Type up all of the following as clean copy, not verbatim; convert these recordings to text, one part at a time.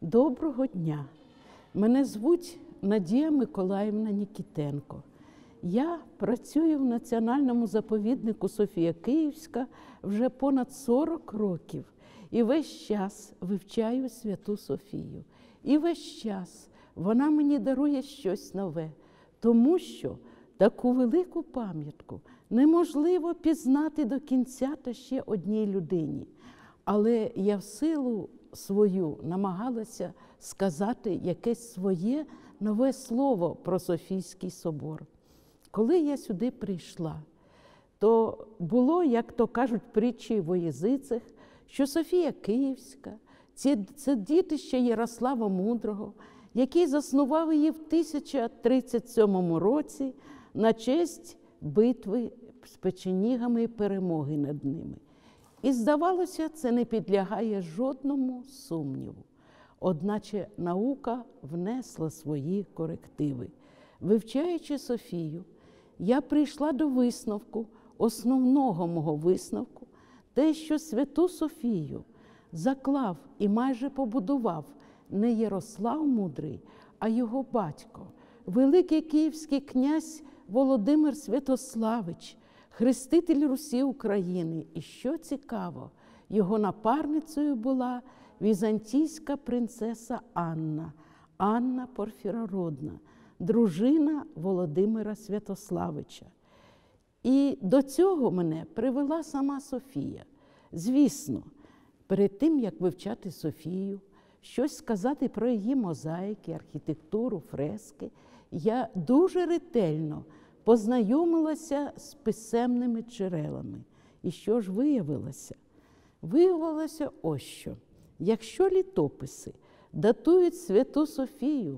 Доброго дня! Мене звуть Надія Миколаївна Нікітенко. Я працюю в Національному заповіднику Софія Київська вже понад 40 років. І весь час вивчаю Святу Софію. І весь час вона мені дарує щось нове, тому що таку велику пам'ятку неможливо пізнати до кінця та ще одній людині. Але я в силу свою намагалася сказати якесь своє нове слово про Софійський собор. Коли я сюди прийшла, то було, як то кажуть, притчі во язицях, що Софія Київська – це дітище Ярослава Мудрого, який заснував її в 1037 році на честь битви з печенігами і перемоги над ними. І, здавалося, це не підлягає жодному сумніву. Одначе наука внесла свої корективи. Вивчаючи Софію, я прийшла до висновку, основного мого висновку, те, що Святу Софію заклав і майже побудував не Ярослав Мудрий, а його батько, великий київський князь Володимир Святославич, хреститель Русі України. І що цікаво, його напарницею була візантійська принцеса Анна Порфірородна, дружина Володимира Святославича. І до цього мене привела сама Софія. Звісно, перед тим, як вивчати Софію, щось сказати про її мозаїки, архітектуру, фрески, я дуже ретельно познайомилася з писемними джерелами. І що ж виявилося? Виявилося ось що. Якщо літописи датують Святу Софію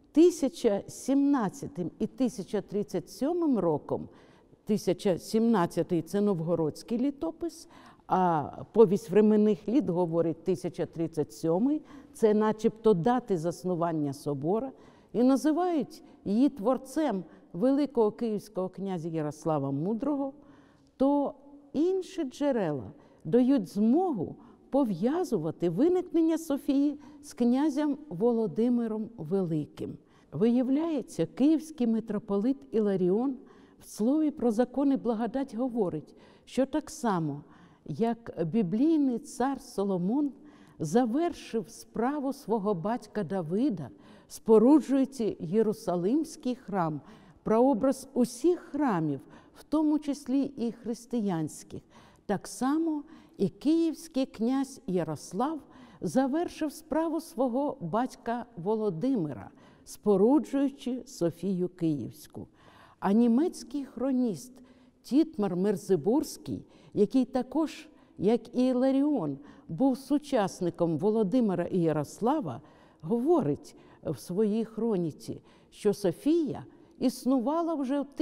1017 і 1037 роком, 1017 – це новгородський літопис, а повість временних літ говорить 1037 – це начебто дати заснування собора, і називають її творцем великого київського князя Ярослава Мудрого, то інші джерела дають змогу пов'язувати виникнення Софії з князем Володимиром Великим. Виявляється, київський митрополит Іларіон в слові про закон і благодать говорить, що так само, як біблійний цар Соломон завершив справу свого батька Давида, споруджуючи Єрусалимський храм, прообраз усіх храмів, в тому числі і християнських, так само і київський князь Ярослав завершив справу свого батька Володимира, споруджуючи Софію Київську. А німецький хроніст Тітмар Мерзебурзький, який також, як і Іларіон, був сучасником Володимира і Ярослава, говорить в своїй хроніці, що Софія існувала вже в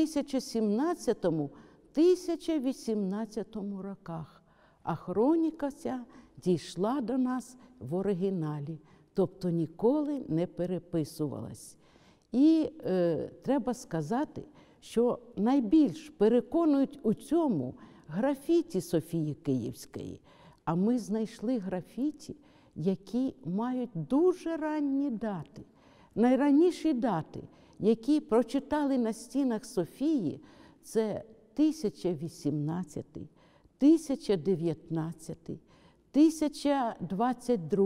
1017-1018 роках, а хроніка ця дійшла до нас в оригіналі, тобто ніколи не переписувалась. І треба сказати, що найбільш переконують у цьому графіті Софії Київської. А ми знайшли графіті, які мають дуже ранні дати. Найранніші дати, які прочитали на стінах Софії, це 1018, 1019, 1022,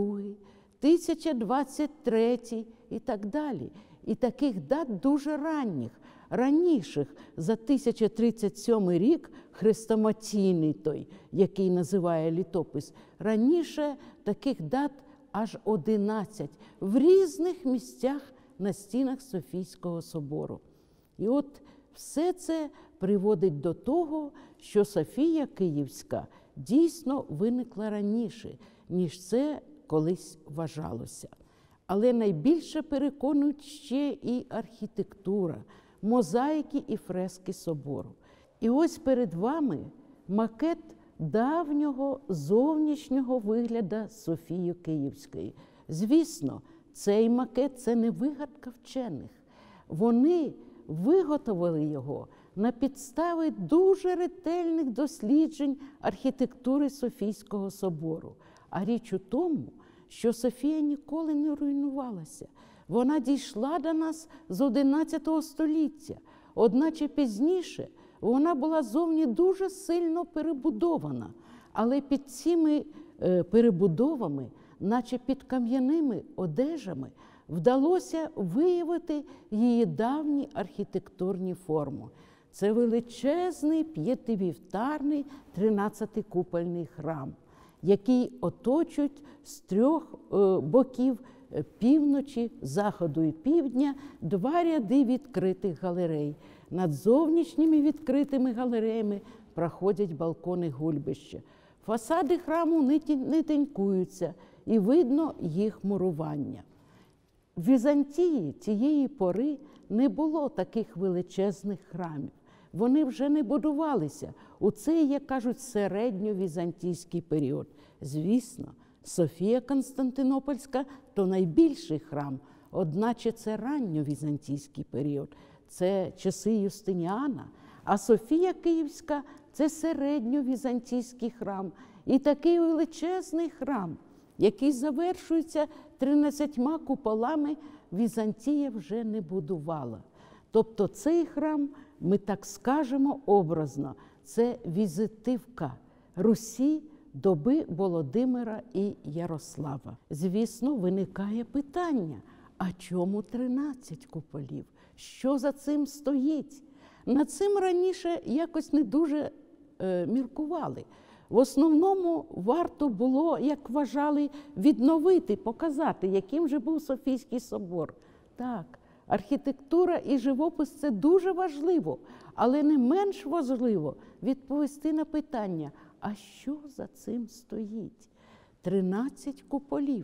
1023 і так далі. І таких дат дуже ранніх, раніших за 1037 рік, хрестоматійний той, який називає літопис, раніше таких дат аж 11 в різних місцях на стінах Софійського собору. І от все це приводить до того, що Софія Київська дійсно виникла раніше, ніж це колись вважалося. Але найбільше переконують ще і архітектура, мозаїки і фрески собору. І ось перед вами макет давнього зовнішнього вигляду Софії Київської. Звісно, цей макет – це не вигадка вчених. Вони виготовили його на підставі дуже ретельних досліджень архітектури Софійського собору. А річ у тому, що Софія ніколи не руйнувалася. Вона дійшла до нас з XI століття, одначе пізніше вона була зовні дуже сильно перебудована. Але під цими перебудовами, наче під кам'яними одежами, вдалося виявити її давні архітектурні форми. Це величезний п'ятивівтарний 13-купольний храм, який оточують з трьох боків півночі, заходу і півдня два ряди відкритих галерей. Над зовнішніми відкритими галереями проходять балкони гульбища. Фасади храму не тінькуються, і видно їх мурування. В Візантії цієї пори не було таких величезних храмів. Вони вже не будувалися у цей, як кажуть, середньовізантійський період. Звісно, Софія Константинопольська – то найбільший храм, одначе це ранньовізантійський період, це часи Юстиніана, а Софія Київська – це середньовізантійський храм. І такий величезний храм, який завершується 13 куполами, Візантія вже не будувала. Тобто цей храм, ми так скажемо образно, це візитивка Русі доби Володимира і Ярослава. Звісно, виникає питання, а чому 13 куполів? Що за цим стоїть? Над цим раніше якось не дуже міркували. В основному варто було, як вважали, відновити, показати, яким же був Софійський собор. Так, архітектура і живопис – це дуже важливо, але не менш важливо відповісти на питання, а що за цим стоїть? 13 куполів.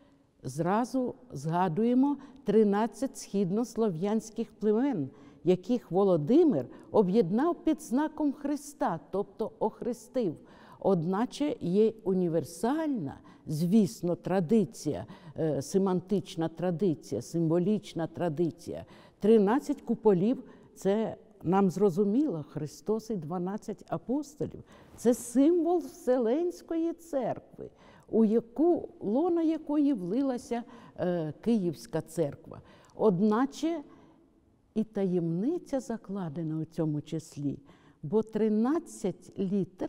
Зразу згадуємо 13 східнослов'янських племен, яких Володимир об'єднав під знаком Христа, тобто охрестив. Одначе є універсальна, звісно, традиція, семантична традиція, символічна традиція. 13 куполів – це нам зрозуміло, Христос і 12 апостолів. Це символ Вселенської церкви, у лоно якої влилася Київська церква. Одначе і таємниця закладена у цьому числі, бо 13 літер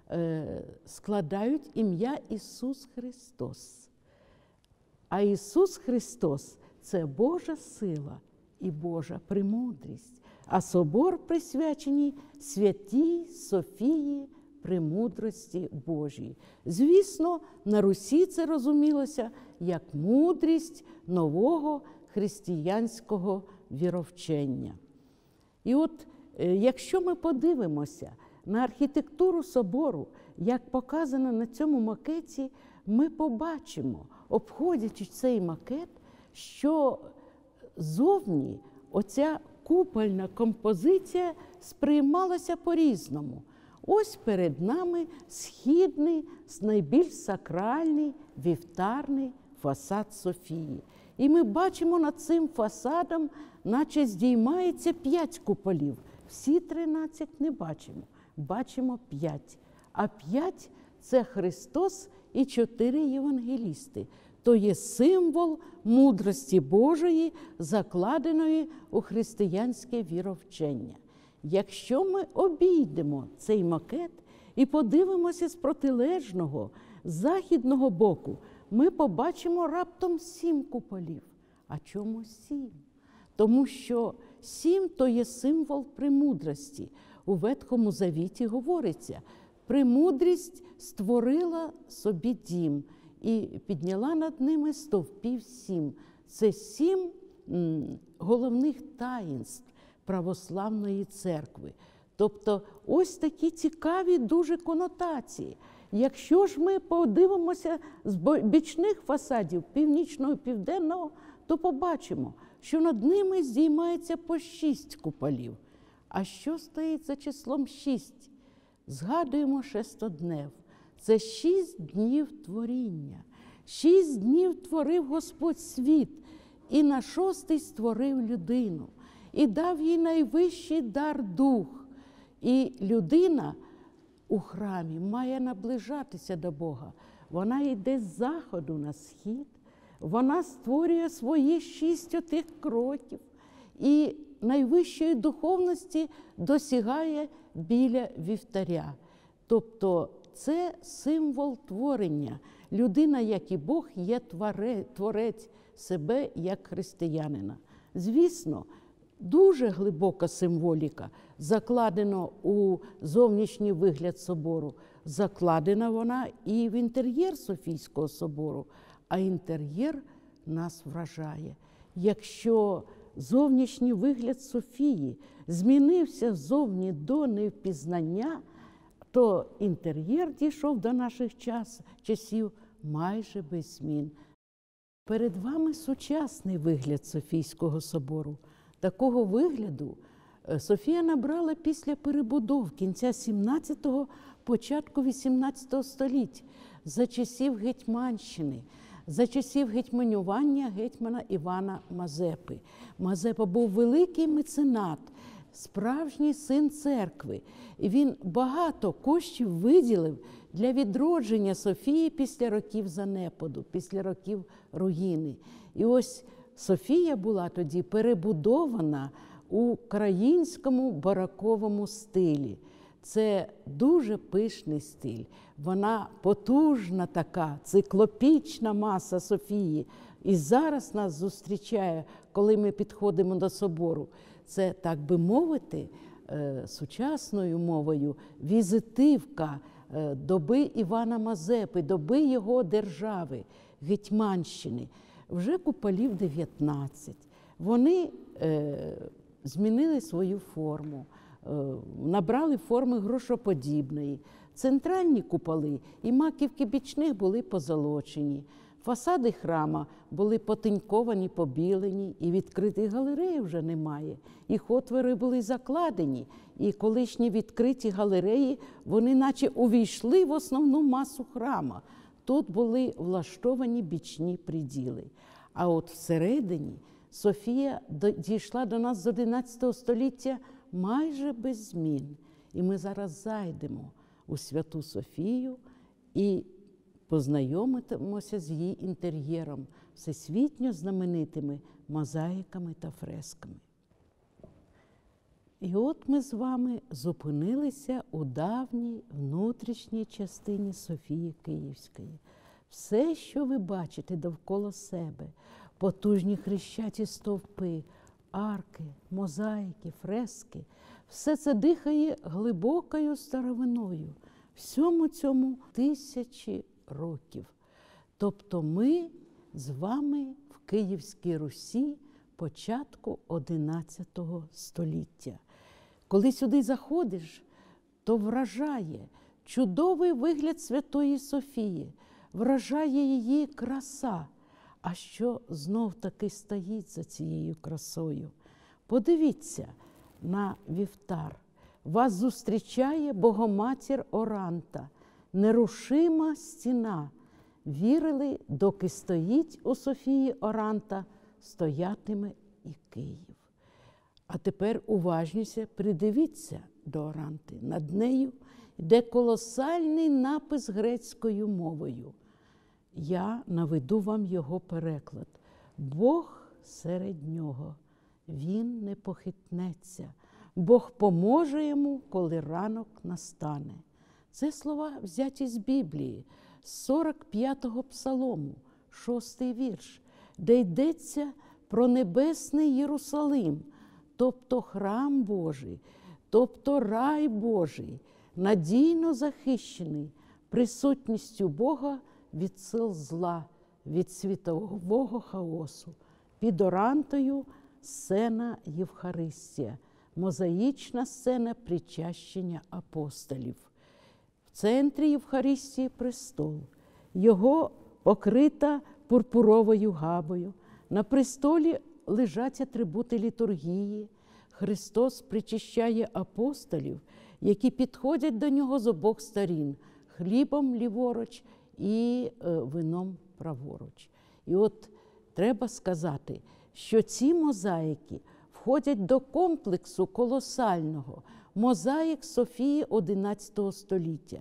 складають ім'я Ісус Христос. А Ісус Христос – це Божа сила і Божа премудрість. А собор присвячений святій Софії премудрості Божій. Звісно, на Русі це розумілося як мудрість нового християнського віровчення. І от, якщо ми подивимося на архітектуру собору, як показано на цьому макеті, ми побачимо, обходячи цей макет, що зовні оця купольна композиція сприймалася по-різному. Ось перед нами східний, найбільш сакральний, вівтарний фасад Софії. І ми бачимо над цим фасадом, наче здіймається 5 куполів. Всі 13 не бачимо, бачимо 5. А 5 – це Христос і 4 євангелісти. То є символ мудрості Божої, закладеної у християнське віровчення. Якщо ми обійдемо цей макет і подивимося з протилежного, західного боку, ми побачимо раптом 7 куполів. А чому 7? Тому що 7 – то є символ премудрості. У Ветхому Завіті говориться, премудрість створила собі дім і підняла над ними стовпів 7. Це 7 головних таїнств православної церкви. Тобто ось такі цікаві дуже конотації. Якщо ж ми подивимося з бічних фасадів північного і південного, то побачимо, що над ними здіймається по 6 куполів. А що стоїть за числом 6? Згадуємо шестоднев. Це 6 днів творіння. 6 днів творив Господь світ, і на 6-й створив людину. І дав їй найвищий дар дух. І людина у храмі має наближатися до Бога. вона йде з заходу на схід, вона створює свої 6 отих кроків і найвищої духовності досягає біля вівтаря. Тобто це символ творення. Людина, як і Бог, є творець себе як християнина. Звісно, дуже глибока символіка закладена у зовнішній вигляд собору. Закладена вона і в інтер'єр Софійського собору, а інтер'єр нас вражає. Якщо зовнішній вигляд Софії змінився ззовні до невпізнання, то інтер'єр дійшов до наших часів майже без змін. Перед вами сучасний вигляд Софійського собору. Такого вигляду Софія набрала після перебудов кінця 17-го, початку 18 століття, за часів Гетьманщини, за часів гетьманювання гетьмана Івана Мазепи. Мазепа був великий меценат, справжній син церкви. І він багато коштів виділив для відродження Софії після років занепаду, після років руїни. І ось Софія була тоді перебудована у українському бароковому стилі. Це дуже пишний стиль. Вона потужна така, циклопічна маса Софії. І зараз нас зустрічає, коли ми підходимо до собору. Це, так би мовити, сучасною мовою, візитивка доби Івана Мазепи, доби його держави, Гетьманщини. Вже куполів 19. Вони змінили свою форму, набрали форми грошоподібної. Центральні куполи і маківки бічних були позолочені. Фасади храма були потиньковані, побілені, і відкритих галереї вже немає. Їх отвори були закладені, і колишні відкриті галереї, вони наче увійшли в основну масу храма. Тут були влаштовані бічні приділи. А от всередині Софія дійшла до нас з 11 століття майже без змін. І ми зараз зайдемо у Святу Софію і познайомимося з її інтер'єром, всесвітньо знаменитими мозаїками та фресками. І от ми з вами зупинилися у давній внутрішній частині Софії Київської. Все, що ви бачите довкола себе, потужні хрещаті стовпи, арки, мозаїки, фрески, все це дихає глибокою старовиною. Всьому цьому тисячі років. Тобто ми з вами в Київській Русі початку XI століття. Коли сюди заходиш, то вражає чудовий вигляд Святої Софії, вражає її краса. А що знов-таки стоїть за цією красою? Подивіться на вівтар. Вас зустрічає Богоматір Оранта, нерушима стіна. Вірили, доки стоїть у Софії Оранта, стоятиме і Київ. А тепер уважніше придивіться до Оранти. Над нею йде колосальний напис грецькою мовою. Я наведу вам його переклад. Бог серед нього, він не похитнеться. Бог поможе йому, коли ранок настане. Це слова взяті з Біблії, з 45-го псалому, 6-й вірш, де йдеться про небесний Єрусалим, тобто храм Божий, тобто рай Божий, надійно захищений присутністю Бога від сил зла, від світового хаосу. Під Орантою сцена Євхаристія, мозаїчна сцена причащення апостолів. В центрі Євхаристії престол, його покрита пурпуровою габою. На престолі лежать атрибути літургії. Христос причащає апостолів, які підходять до нього з обох сторін – хлібом ліворуч і вином праворуч. І от треба сказати, що ці мозаїки входять до комплексу колосального мозаїк Софії XI століття.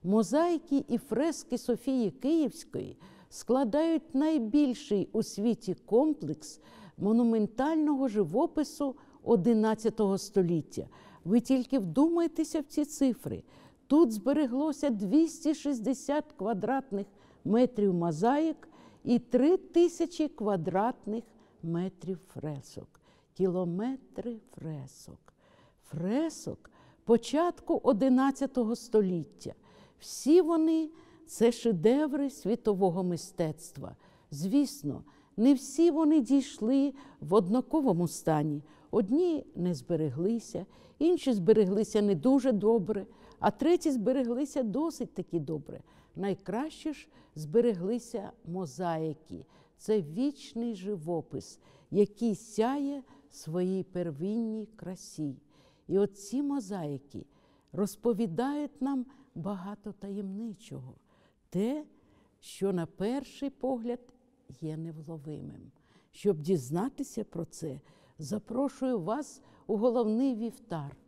Мозаїки і фрески Софії Київської складають найбільший у світі комплекс монументального живопису XI століття. Ви тільки вдумайтеся в ці цифри. Тут збереглося 260 квадратних метрів мозаїк і 3000 квадратних метрів фресок. Кілометри фресок. Фресок початку XI століття. Всі вони – це шедеври світового мистецтва. Звісно, не всі вони дійшли в однаковому стані. Одні не збереглися, інші збереглися не дуже добре, а треті збереглися досить таки добре. Найкраще ж збереглися мозаїки. Це вічний живопис, який сяє своїй первинній красі. І от ці мозаїки розповідають нам багато таємничого. Те, що на перший погляд є невловимим. Щоб дізнатися про це, запрошую вас у головний вівтар.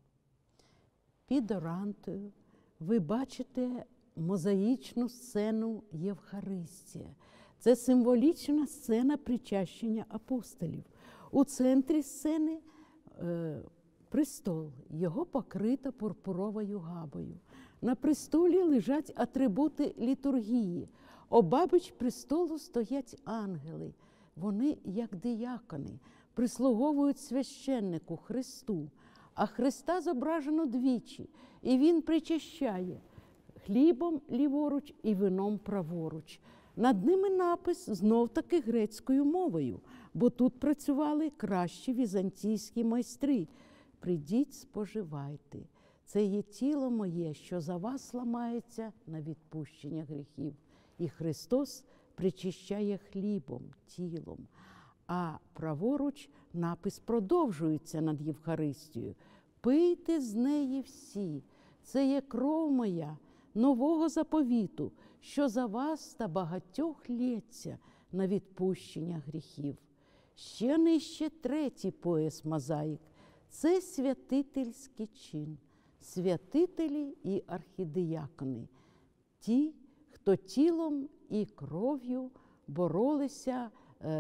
Під орантою ви бачите мозаїчну сцену Євхаристія. Це символічна сцена причащення апостолів. У центрі сцени престол, його покрита пурпуровою габою. На престолі лежать атрибути літургії. Обабіч престолу стоять ангели. Вони, як диякони, прислуговують священнику Христу. А Христа зображено двічі, і Він причащає хлібом ліворуч і вином праворуч. Над ними напис знов-таки грецькою мовою, бо тут працювали кращі візантійські майстри. «Придіть, споживайте, це є тіло моє, що за вас ламається на відпущення гріхів». І Христос причищає хлібом, тілом. А праворуч напис продовжується над Євхаристією. «Пийте з неї всі, це є кров моя, нового заповіту, що за вас та багатьох лється на відпущення гріхів». Ще нижче третій пояс мозаїк. Це святительський чин. Святителі і архідіякони. Ті, хто тілом і кров'ю боролися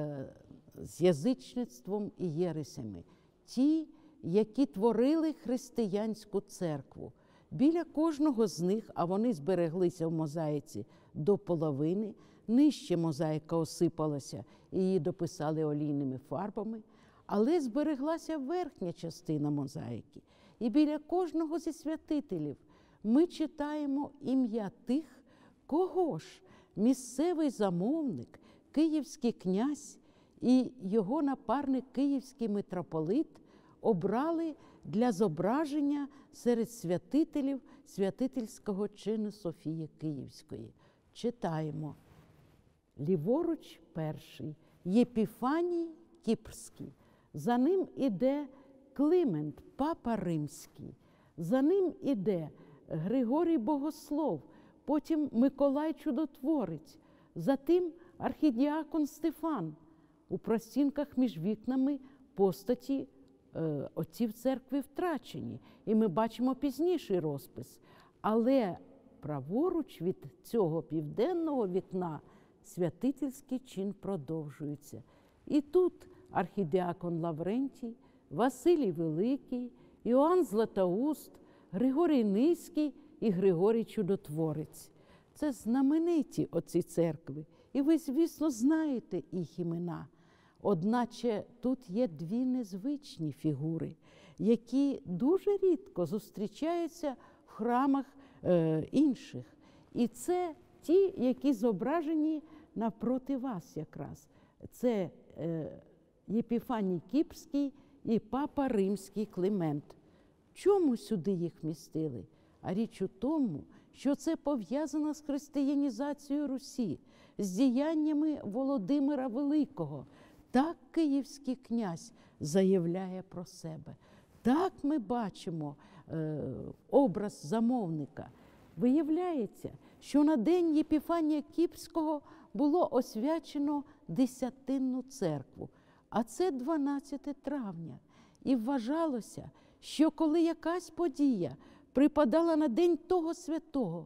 з язичництвом і єресями. Ті, які творили християнську церкву. Біля кожного з них, а вони збереглися в мозаїці до половини, нижче мозаїка осипалася і її дописали олійними фарбами, але збереглася верхня частина мозаїки. І біля кожного зі святителів ми читаємо ім'я тих, кого ж місцевий замовник, київський князь і його напарник київський митрополит обрали для зображення серед святителів святительського чину Софії Київської. Читаємо. Ліворуч перший – Єпіфаній Кіпрський. За ним іде Климент, папа римський. За ним іде Григорій Богослов, потім Миколай Чудотворець. За тим архідіакон Стефан. У простінках між вікнами постаті отців церкви втрачені. І ми бачимо пізніший розпис. Але праворуч від цього південного вікна святительський чин продовжується. І тут архідіакон Лаврентій, Василій Великий, Іоанн Златоуст, Григорій Низький і Григорій Чудотворець. Це знамениті отці церкви. І ви, звісно, знаєте їх імена. Одначе тут є дві незвичні фігури, які дуже рідко зустрічаються в храмах інших. І це ті, які зображені навпроти вас якраз. Це Єпіфаній Кіпрський і папа римський Климент. Чому сюди їх містили? А річ у тому, що це пов'язано з християнізацією Русі, з діяннями Володимира Великого. Так київський князь заявляє про себе. Так ми бачимо образ замовника. Виявляється, що на день Єпіфанія Кіпрського було освячено Десятинну церкву, а це 12 травня. І вважалося, що коли якась подія припадала на день того святого,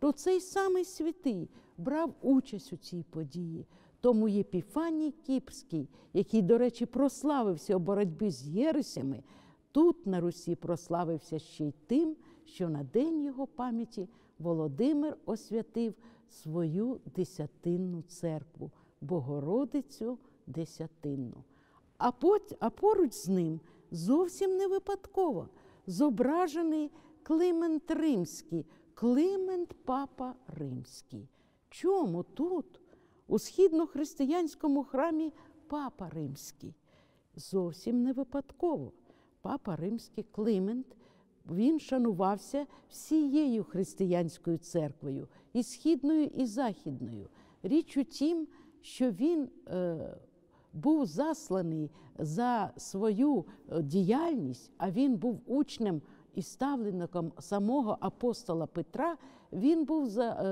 то цей самий святий брав участь у цій події. Тому Єпіфаній Кіпрський, який, до речі, прославився у боротьбі з єресями, тут на Русі прославився ще й тим, що на день його пам'яті Володимир освятив свою десятинну церкву, Богородицю Десятинну. А поруч з ним зовсім не випадково зображений Климент Римський, Климент Папа Римський. Чому тут, у східнохристиянському храмі, Папа Римський? Зовсім не випадково. Папа Римський Климент, він шанувався всією християнською церквою, і східною, і західною. Річ у тім, що він був засланий за свою діяльність, а він був учнем і ставленником самого апостола Петра, він був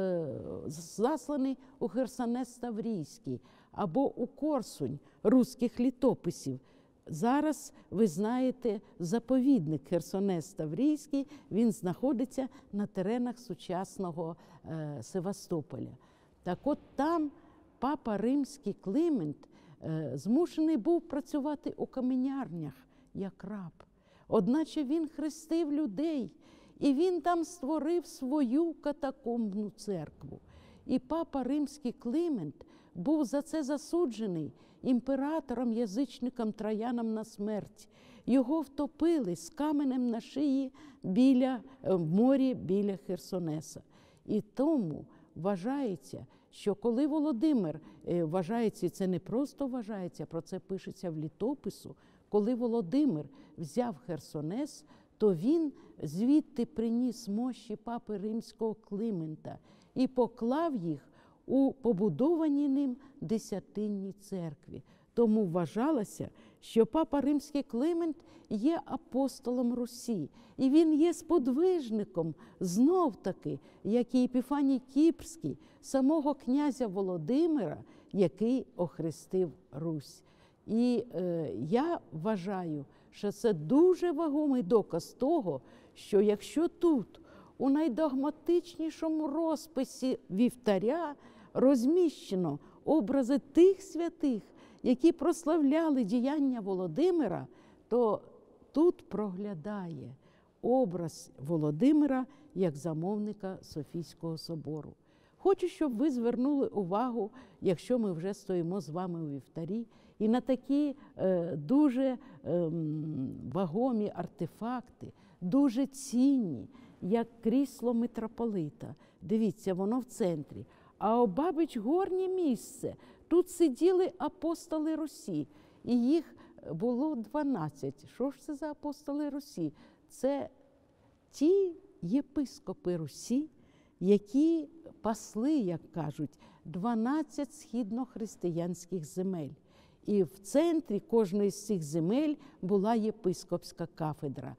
засланий у Херсонес Таврійський або у Корсунь руських літописів. Зараз, ви знаєте, заповідник Херсонес Таврійський, він знаходиться на теренах сучасного Севастополя. Так от там Папа Римський Климент змушений був працювати у каменярнях як раб. Одначе він хрестив людей, і він там створив свою катакомбну церкву. І Папа Римський Климент був за це засуджений імператором-язичником Трояном на смерть. Його втопили з каменем на шиї в морі біля Херсонеса. І тому вважається, що коли Володимир, вважається, і це не просто вважається, про це пишеться в літопису, коли Володимир взяв Херсонес, то він звідти приніс мощі Папи Римського Климента і поклав їх у побудованій ним Десятинній церкві. Тому вважалося, що Папа Римський Климент є апостолом Русі, і він є сподвижником, знов-таки, як і Епіфаній Кіпрський, самого князя Володимира, який охрестив Русь. І я вважаю, що це дуже вагомий доказ того, що якщо тут, у найдогматичнішому розписі вівтаря, розміщено образи тих святих, які прославляли діяння Володимира, то тут проглядає образ Володимира як замовника Софійського собору. Хочу, щоб ви звернули увагу, якщо ми вже стоїмо з вами у вівтарі, і на такі дуже вагомі артефакти, дуже цінні, як крісло митрополита. Дивіться, воно в центрі. А обабіч горнє місце. Тут сиділи апостоли Русі, і їх було 12. Що ж це за апостоли Русі? Це ті єпископи Русі, які пасли, як кажуть, 12 східнохристиянських земель. І в центрі кожної з цих земель була єпископська кафедра.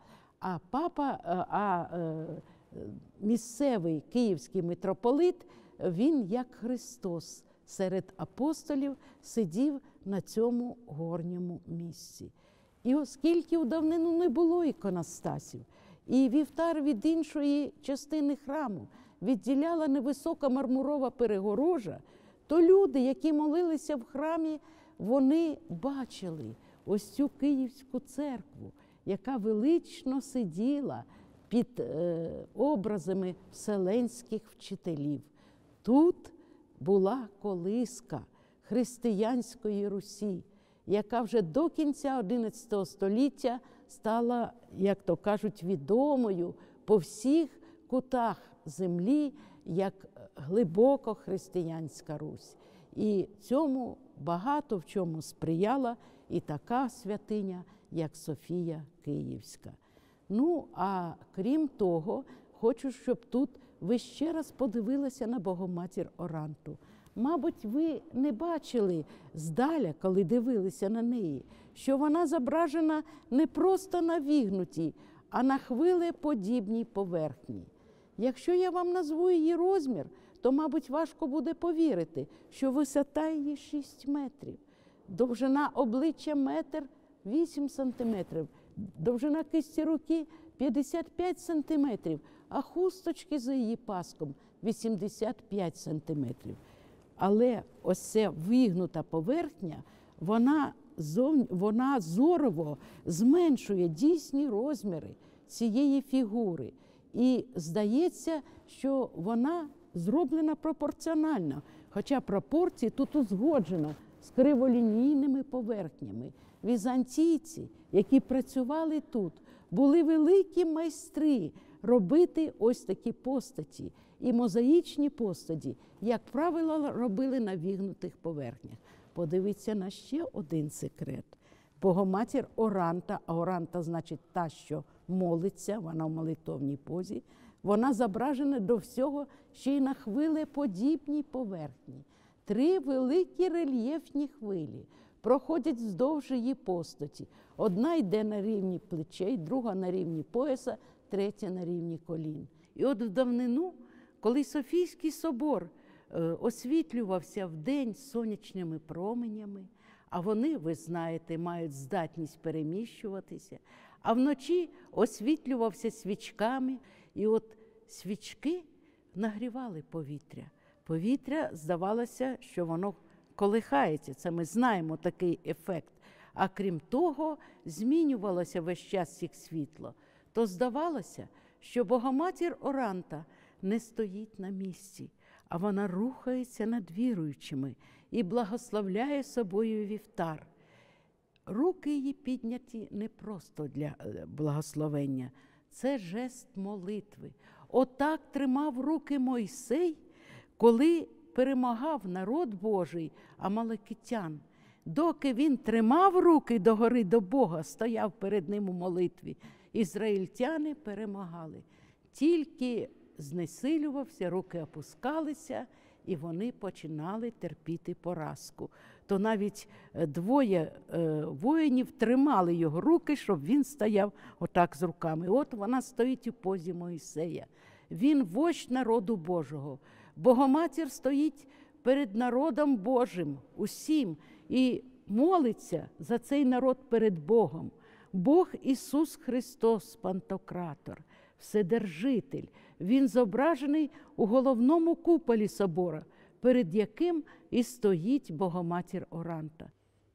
А місцевий київський митрополит, він, як Христос, серед апостолів сидів на цьому горньому місці. І оскільки у давнину не було іконостасів, і вівтар від іншої частини храму відділяла невисока мармурова перегорожа, то люди, які молилися в храмі, вони бачили ось цю Київську церкву, яка велично сиділа під образами вселенських вчителів. Тут була колиска християнської Русі, яка вже до кінця XI століття стала, як то кажуть, відомою по всіх кутах землі, як глибоко християнська Русь. І цьому багато в чому сприяла і така святиня, як Софія Київська. Ну, а крім того, хочу, щоб тут ви ще раз подивилися на Богоматір Оранту. Мабуть, ви не бачили здаля, коли дивилися на неї, що вона зображена не просто на вігнутій, а на хвилеподібній поверхні. Якщо я вам назву її розмір, то, мабуть, важко буде повірити, що висота її 6 метрів, довжина обличчя 1,8 сантиметрів, довжина кисті руки 55 сантиметрів, а хусточки за її паском 85 сантиметрів. Але ось ця вигнута поверхня, вона зорово зменшує дійсні розміри цієї фігури. І здається, що вона зроблена пропорціонально, хоча пропорції тут узгоджено з криволінійними поверхнями. Візантійці, які працювали тут, були великі майстри робити ось такі постаті. І мозаїчні постаті, як правило, робили на вигнутих поверхнях. Подивіться на ще один секрет. Богоматір Оранта, а Оранта значить та, що молиться, вона в молитовній позі, вона зображена до всього ще й на хвилеподібній поверхні. 3 великі рельєфні хвилі проходять вздовж її постаті. Одна йде на рівні плечей, друга на рівні пояса, третя на рівні колін. І от в давнину, коли Софійський собор освітлювався вдень сонячними променями, а вони, ви знаєте, мають здатність переміщуватися, а вночі освітлювався свічками, і от свічки нагрівали повітря. Повітря, здавалося, що воно колихається, це ми знаємо такий ефект. А крім того, змінювалося весь час їх світло. То здавалося, що Богоматір Оранта не стоїть на місці, а вона рухається над віруючими і благословляє собою вівтар. Руки її підняті не просто для благословення, це жест молитви. Отак тримав руки Мойсей, коли перемагав народ Божий амалекитян. Доки він тримав руки догори до Бога, стояв перед ним у молитві, ізраїльтяни перемагали. Тільки знесилювався, руки опускалися, і вони починали терпіти поразку. То навіть 2 воїнів тримали його руки, щоб він стояв отак з руками. От вона стоїть у позі Мойсея. Він вождь народу Божого. Богоматір стоїть перед народом Божим, усім, і молиться за цей народ перед Богом. Бог Ісус Христос, Пантократор, Вседержитель. Він зображений у головному куполі собора, перед яким і стоїть Богоматір Оранта.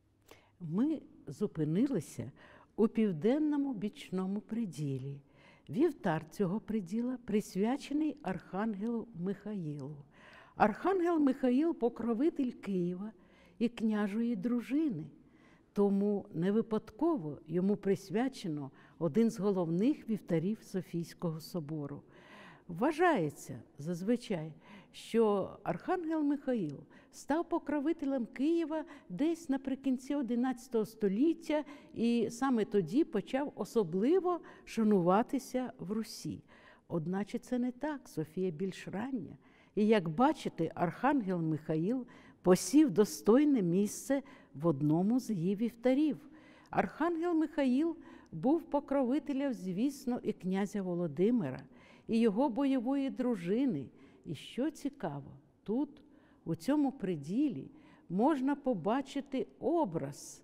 Ми зупинилися у південному бічному приділі. Вівтар цього приділа присвячений Архангелу Михаїлу. Архангел Михаїл – покровитель Києва і княжої дружини. Тому не випадково йому присвячено один з головних вівтарів Софійського собору. Вважається зазвичай, що Архангел Михаїл став покровителем Києва десь наприкінці XI століття і саме тоді почав особливо шануватися в Русі. Одначе це не так, Софія більш рання. І як бачите, Архангел Михаїл посів достойне місце в одному з її вівтарів. Архангел Михаїл був покровителем, звісно, і князя Володимира, і його бойової дружини. І що цікаво, тут, у цьому приділі, можна побачити образ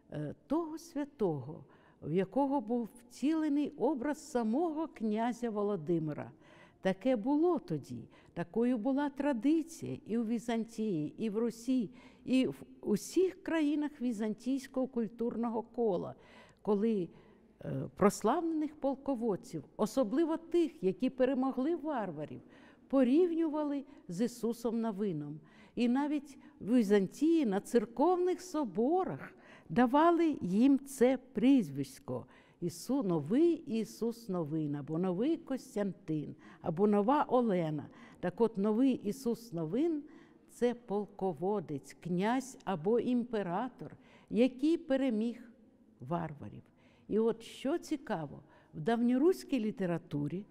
того святого, в якого був втілений образ самого князя Володимира. Таке було тоді, такою була традиція і в Візантії, і в Русі, і в усіх країнах візантійського культурного кола, коли прославлених полководців, особливо тих, які перемогли варварів, порівнювали з Ісусом Новином. І навіть в Візантії на церковних соборах давали їм це прізвисько – Новий Ісус Новин, або Новий Костянтин, або Нова Олена. Так от, Новий Ісус Новин – це полководець, князь або імператор, який переміг варварів. І от що цікаво, в давньоруській літературі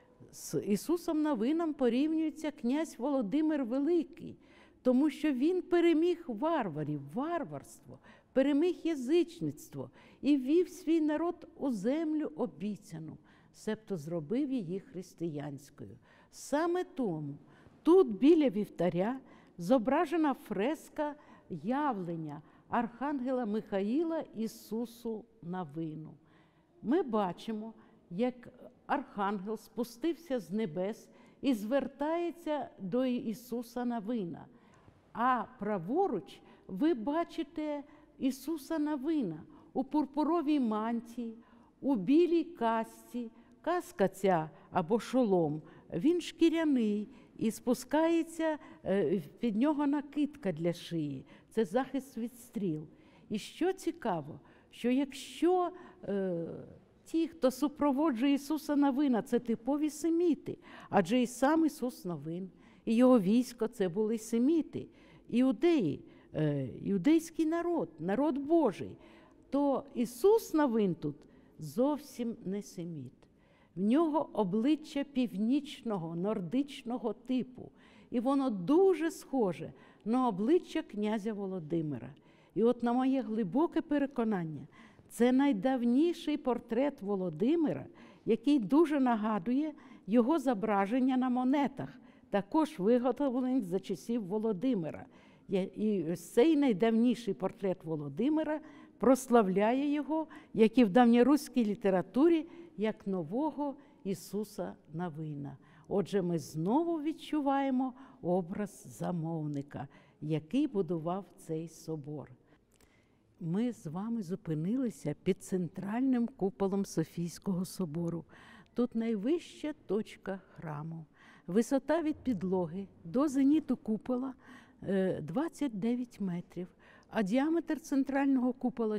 з Ісусом Новином порівнюється князь Володимир Великий, тому що він переміг варварів, варварство, переміг язичництво і ввів свій народ у землю обіцяну, себто зробив її християнською. Саме тому тут біля вівтаря зображена фреска явлення Архангела Михаїла Ісусу Новину. Ми бачимо, як Архангел спустився з небес і звертається до Ісуса Навина. А праворуч ви бачите Ісуса Навина у пурпуровій мантії, у білій касці. Каска ця або шолом, він шкіряний і спускається під нього накидка для шиї. Це захист від стріл. І що цікаво, що якщо ті, хто супроводжує Ісуса Навина, це типові семіти, адже і сам Ісус Навин, і його військо – це були семіти, іудеї, іудейський народ, народ Божий, то Ісус Навин тут зовсім не семіт. В нього обличчя північного, нордичного типу, і воно дуже схоже на обличчя князя Володимира. І от на моє глибоке переконання, це найдавніший портрет Володимира, який дуже нагадує його зображення на монетах, також виготовлений за часів Володимира. І ось цей найдавніший портрет Володимира прославляє його, як і в давньоруській літературі, як нового Ісуса Навина. Отже, ми знову відчуваємо образ замовника, який будував цей собор. Ми з вами зупинилися під центральним куполом Софійського собору. Тут найвища точка храму. Висота від підлоги до зеніту купола 29 метрів, а діаметр центрального купола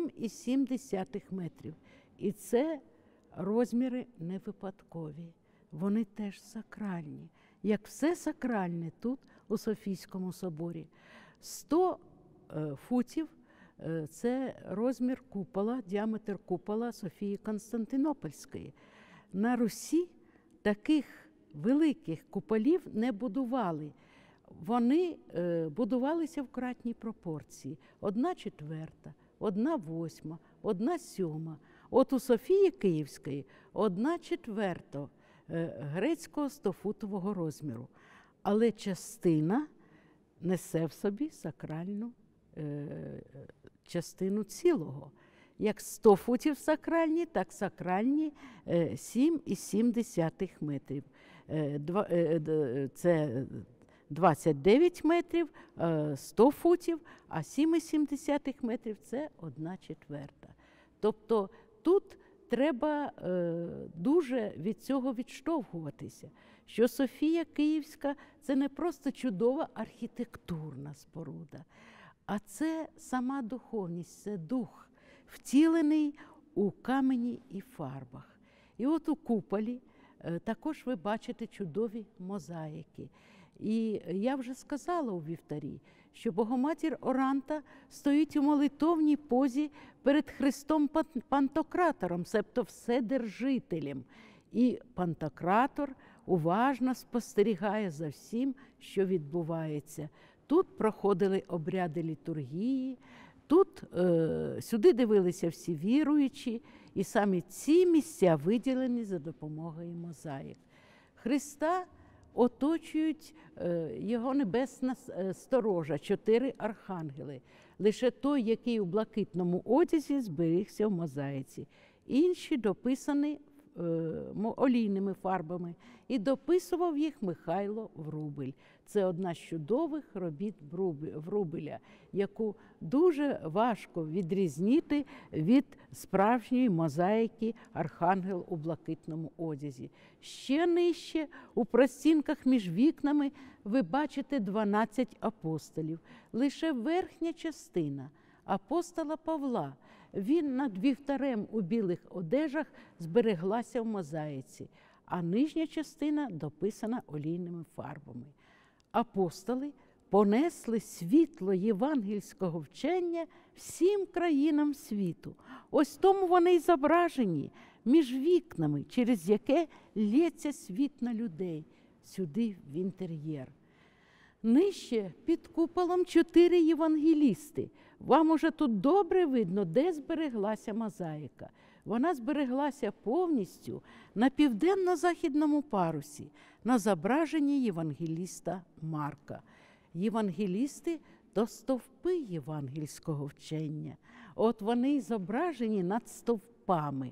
7,7 метрів. І це розміри не випадкові, вони теж сакральні. Як все сакральне тут, у Софійському соборі. 100 футів – це розмір купола, діаметр купола Софії Константинопольської. На Русі таких великих куполів не будували. Вони будувалися в кратній пропорції. 1/4, 1/8, 1/7. От у Софії Київської 1/4 грецького 100-футового розміру. Але частина несе в собі сакральну частину цілого. Як 100 футів сакральні, так сакральні 7,7 метрів. Це 29 метрів, 100 футів, а 7,7 метрів – це 1/4. Тобто тут треба дуже від цього відштовхуватися, що Софія Київська – це не просто чудова архітектурна споруда, а це сама духовність, це дух, втілений у камені і фарбах. І от у куполі також ви бачите чудові мозаїки. І я вже сказала у вівтарі, що Богоматір Оранта стоїть у молитовній позі перед Христом Пантократором, себто Вседержителем. І Пантократор уважно спостерігає за всім, що відбувається. Тут проходили обряди літургії, тут сюди дивилися всі віруючі, і саме ці місця виділені за допомогою мозаїк. Христа оточують його небесна сторожа, 4 архангели. Лише той, який у блакитному одязі, зберігся в мозаїці. Інші дописані олійними фарбами, і дописував їх Михайло Врубель. Це одна з чудових робіт Врубеля, яку дуже важко відрізнити від справжньої мозаїки архангел у блакитному одязі. Ще нижче, у простінках між вікнами, ви бачите 12 апостолів. Лише верхня частина апостола Павла, він над вівтарем у білих одежах, збереглася в мозаїці, а нижня частина дописана олійними фарбами. Апостоли понесли світло євангельського вчення всім країнам світу. Ось тому вони й зображені між вікнами, через яке лється світ на людей, сюди в інтер'єр. Нижче під куполом 4 євангелісти. Вам уже тут добре видно, де збереглася мозаїка. Вона збереглася повністю на південно-західному парусі, на зображенні євангеліста Марка. Євангелісти – то стовпи євангельського вчення. От вони й зображені над стовпами.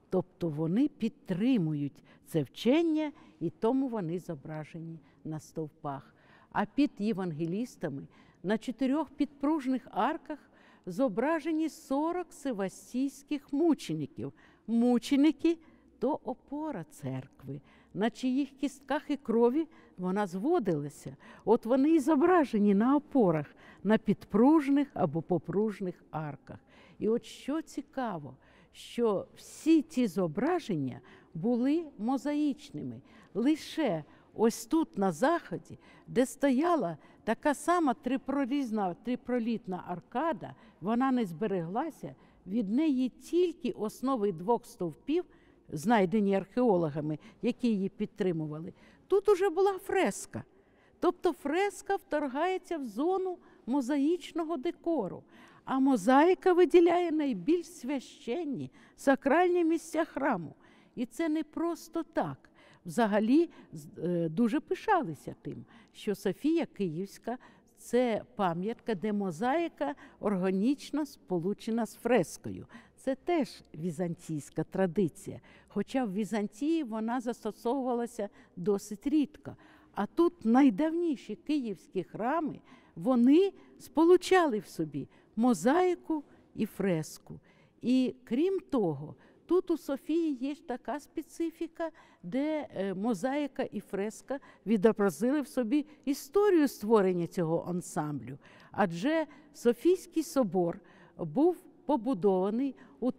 Тобто вони підтримують це вчення, і тому вони зображені на стовпах. А під євангелістами на 4 підпружних арках зображені 40 севастійських мучеників. Мученики – то опора церкви, на чиїх кістках і крові вона зводилася. От вони і зображені на опорах, на підпружних або попружних арках. І от що цікаво, що всі ці зображення були мозаїчними. Лише ось тут на заході, де стояла така сама трипролітна аркада, вона не збереглася, від неї тільки основи 2 стовпів, знайдені археологами, які її підтримували. Тут уже була фреска. Тобто фреска вторгається в зону мозаїчного декору. А мозаїка виділяє найбільш священні, сакральні місця храму. І це не просто так. Взагалі дуже пишалися тим, що Софія Київська – це пам'ятка, де мозаїка органічно сполучена з фрескою. Це теж візантійська традиція, хоча в Візантії вона застосовувалася досить рідко. А тут найдавніші київські храми, вони сполучали в собі мозаїку і фреску. І крім того, тут у Софії є така специфіка, де мозаїка і фреска відобразили в собі історію створення цього ансамблю. Адже Софійський собор був побудований у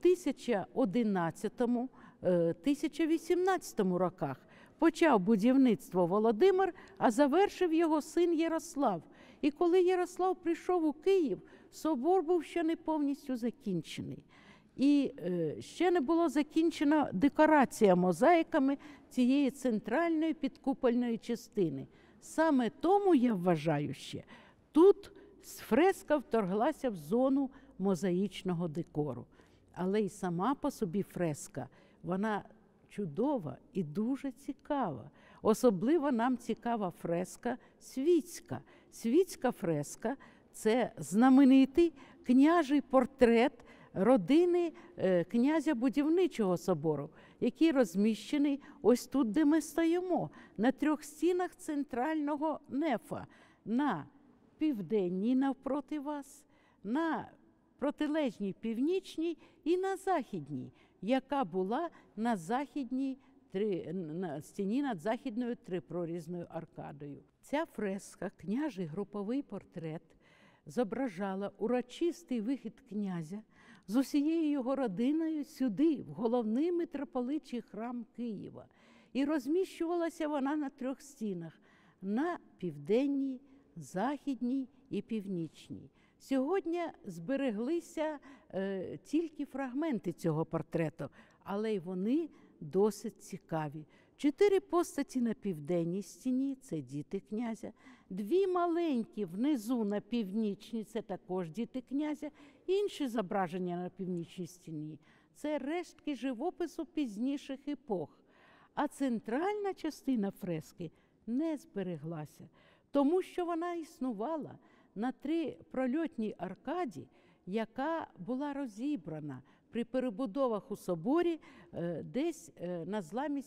1011-1018 роках. Почав будівництво Володимир, а завершив його син Ярослав. І коли Ярослав прийшов у Київ, собор був ще не повністю закінчений. І ще не було закінчена декорація мозаїками цієї центральної підкупольної частини. Саме тому, я вважаю ще, тут фреска вторглася в зону мозаїчного декору. Але й сама по собі фреска, вона чудова і дуже цікава. Особливо нам цікава фреска світська. Світська фреска – це знаменитий княжий портрет родини князя Будівничого собору, який розміщений ось тут, де ми стоїмо, на 3 стінах центрального нефа, на південній навпроти вас, на протилежній північній і на західній, яка була на західній на стіні над західною трипрорізною аркадою. Ця фреска, княжий груповий портрет, зображала урочистий вихід князя з усією його родиною сюди, в головний митрополичий храм Києва. І розміщувалася вона на 3 стінах – на південній, західній і північній. Сьогодні збереглися тільки фрагменти цього портрету, але й вони досить цікаві. 4 постаті на південній стіні – це діти князя, 2 маленькі внизу на північній – це також діти князя, інші зображення на північній стіні – це рештки живопису пізніших епох. А центральна частина фрески не збереглася, тому що вона існувала на 3-прольотній аркаді, яка була розібрана при перебудовах у соборі десь на зламі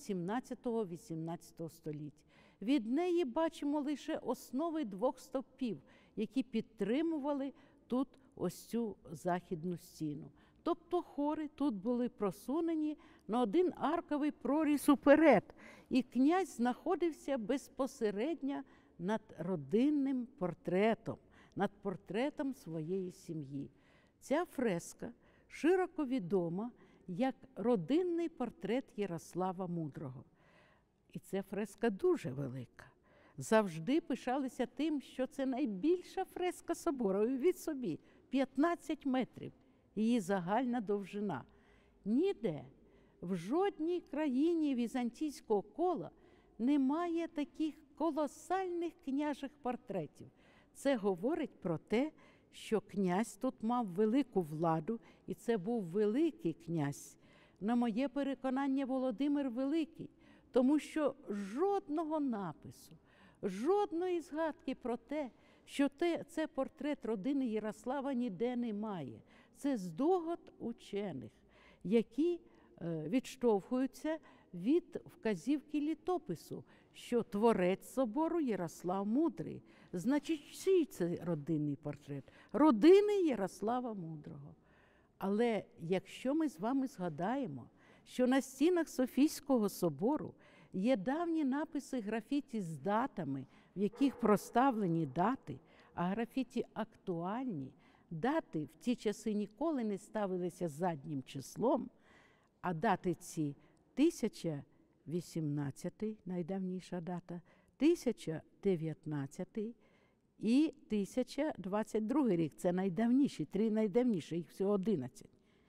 17-18 століть. Від неї бачимо лише основи 2 стовпів, які підтримували тут ось цю західну стіну. Тобто хори тут були просунені на 1 арковий проріз уперед, і князь знаходився безпосередньо над родинним портретом, над портретом своєї сім'ї. Ця фреска широко відома як родинний портрет Ярослава Мудрого. І ця фреска дуже велика. Завжди пишалися тим, що це найбільша фреска собору. Уявіть собі, 15 метрів її загальна довжина. Ніде, в жодній країні візантійського кола немає таких колосальних княжих портретів. Це говорить про те, що князь тут мав велику владу, і це був великий князь. На моє переконання, Володимир Великий, тому що жодного напису, жодної згадки про те, що це портрет родини Ярослава, ніде немає. Це здогад учених, які відштовхуються від вказівки літопису, що творець собору Ярослав Мудрий. Значить, чий це родинний портрет? Родини Ярослава Мудрого. Але якщо ми з вами згадаємо, що на стінах Софійського собору є давні написи графіті з датами, в яких проставлені дати, а графіті актуальні, дати в ті часи ніколи не ставилися заднім числом, а дати ці 1018, найдавніша дата, 1019 і 1022 рік. Це найдавніші, 3 найдавніші, їх всього 11.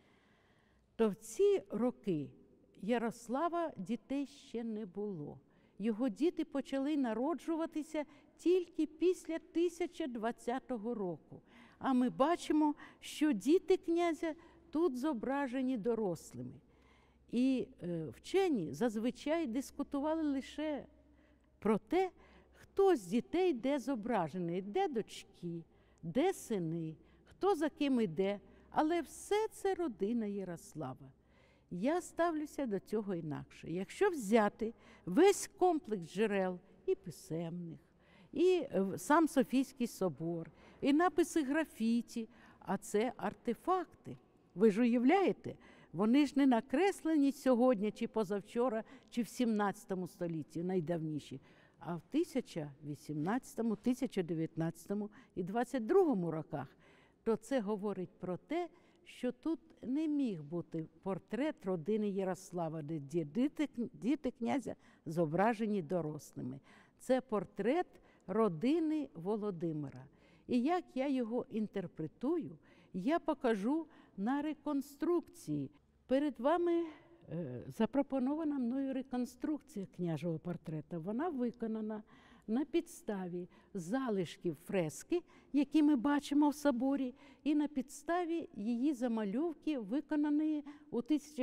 То в ці роки Ярослава дітей ще не було. Його діти почали народжуватися тільки після 1020 року. А ми бачимо, що діти князя тут зображені дорослими. І вчені зазвичай дискутували лише про те, хто з дітей де зображений, де дочки, де сини, хто за ким іде. Але все це родина Ярослава. Я ставлюся до цього інакше. Якщо взяти весь комплекс джерел і писемних, і сам Софійський собор, і написи графіті, а це артефакти. Ви ж уявляєте? Вони ж не накреслені сьогодні, чи позавчора, чи в 17 столітті, найдавніші, а в 1018, 1019 і 22 роках. То це говорить про те, що тут не міг бути портрет родини Ярослава, де діти князя зображені дорослими. Це портрет родини Володимира. І як я його інтерпретую, я покажу на реконструкції. Перед вами запропонована мною реконструкція княжого портрета. Вона виконана на підставі залишків фрески, які ми бачимо в соборі, і на підставі її замальовки, виконаної у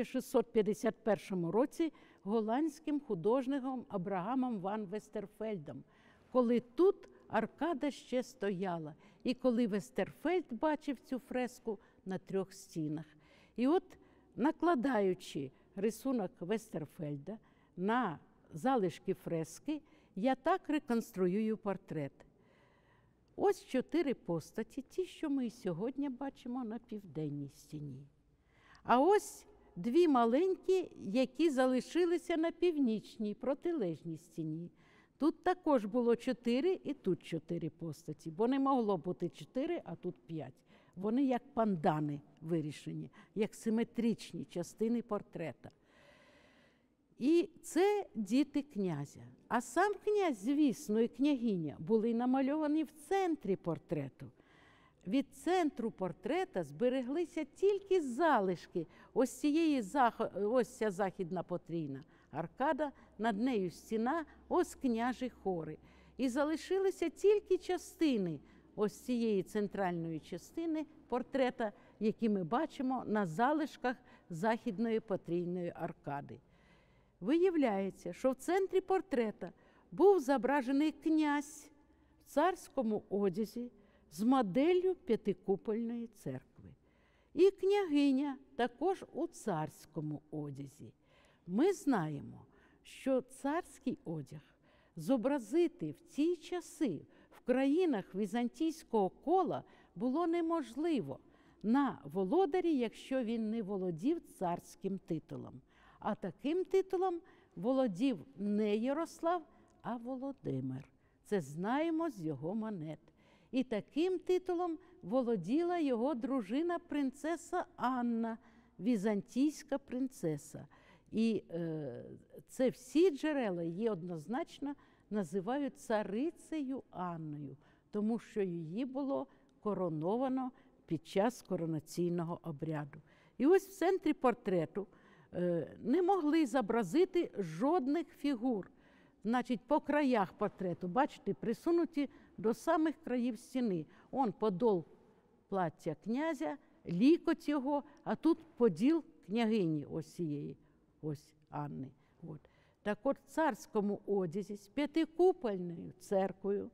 1651 році голландським художником Абрагамом ван Вестерфельдом, коли тут аркада ще стояла, і коли Вестерфельд бачив цю фреску на 3 стінах. І от, накладаючи рисунок Вестерфельда на залишки фрески, я так реконструюю портрет. Ось 4 постаті, ті, що ми сьогодні бачимо на південній стіні. А ось 2 маленькі, які залишилися на північній, протилежній стіні. Тут також було 4 і тут 4 постаті, бо не могло бути 4, а тут 5. Вони як пандани вирішені, як симетричні частини портрета. І це діти князя. А сам князь, звісно, і княгиня були намальовані в центрі портрету. Від центру портрета збереглися тільки залишки. Ось ця західна потрійна аркада, над нею стіна, ось княжі хори. І залишилися тільки частини ось цієї центральної частини портрета, які ми бачимо на залишках західної потрійної аркади. Виявляється, що в центрі портрета був зображений князь в царському одязі з моделлю п'ятикупольної церкви. І княгиня також у царському одязі. Ми знаємо, що царський одяг зобразити в ті часи в країнах візантійського кола було неможливо на володарі, якщо він не володів царським титулом. А таким титулом володів не Ярослав, а Володимир. Це знаємо з його монет. І таким титулом володіла його дружина принцеса Анна, візантійська принцеса. І це всі джерела її однозначно називають царицею Анною, тому що її було короновано під час коронаційного обряду. І ось в центрі портрету не могли зобразити жодних фігур. Значить, по краях портрету, бачите, присунуті до самих країв стіни. Он подол плаття князя, лікоть його, а тут поділ княгині ось цієї, ось Анни. От. Так от в царському одязі з п'ятикупольною церквою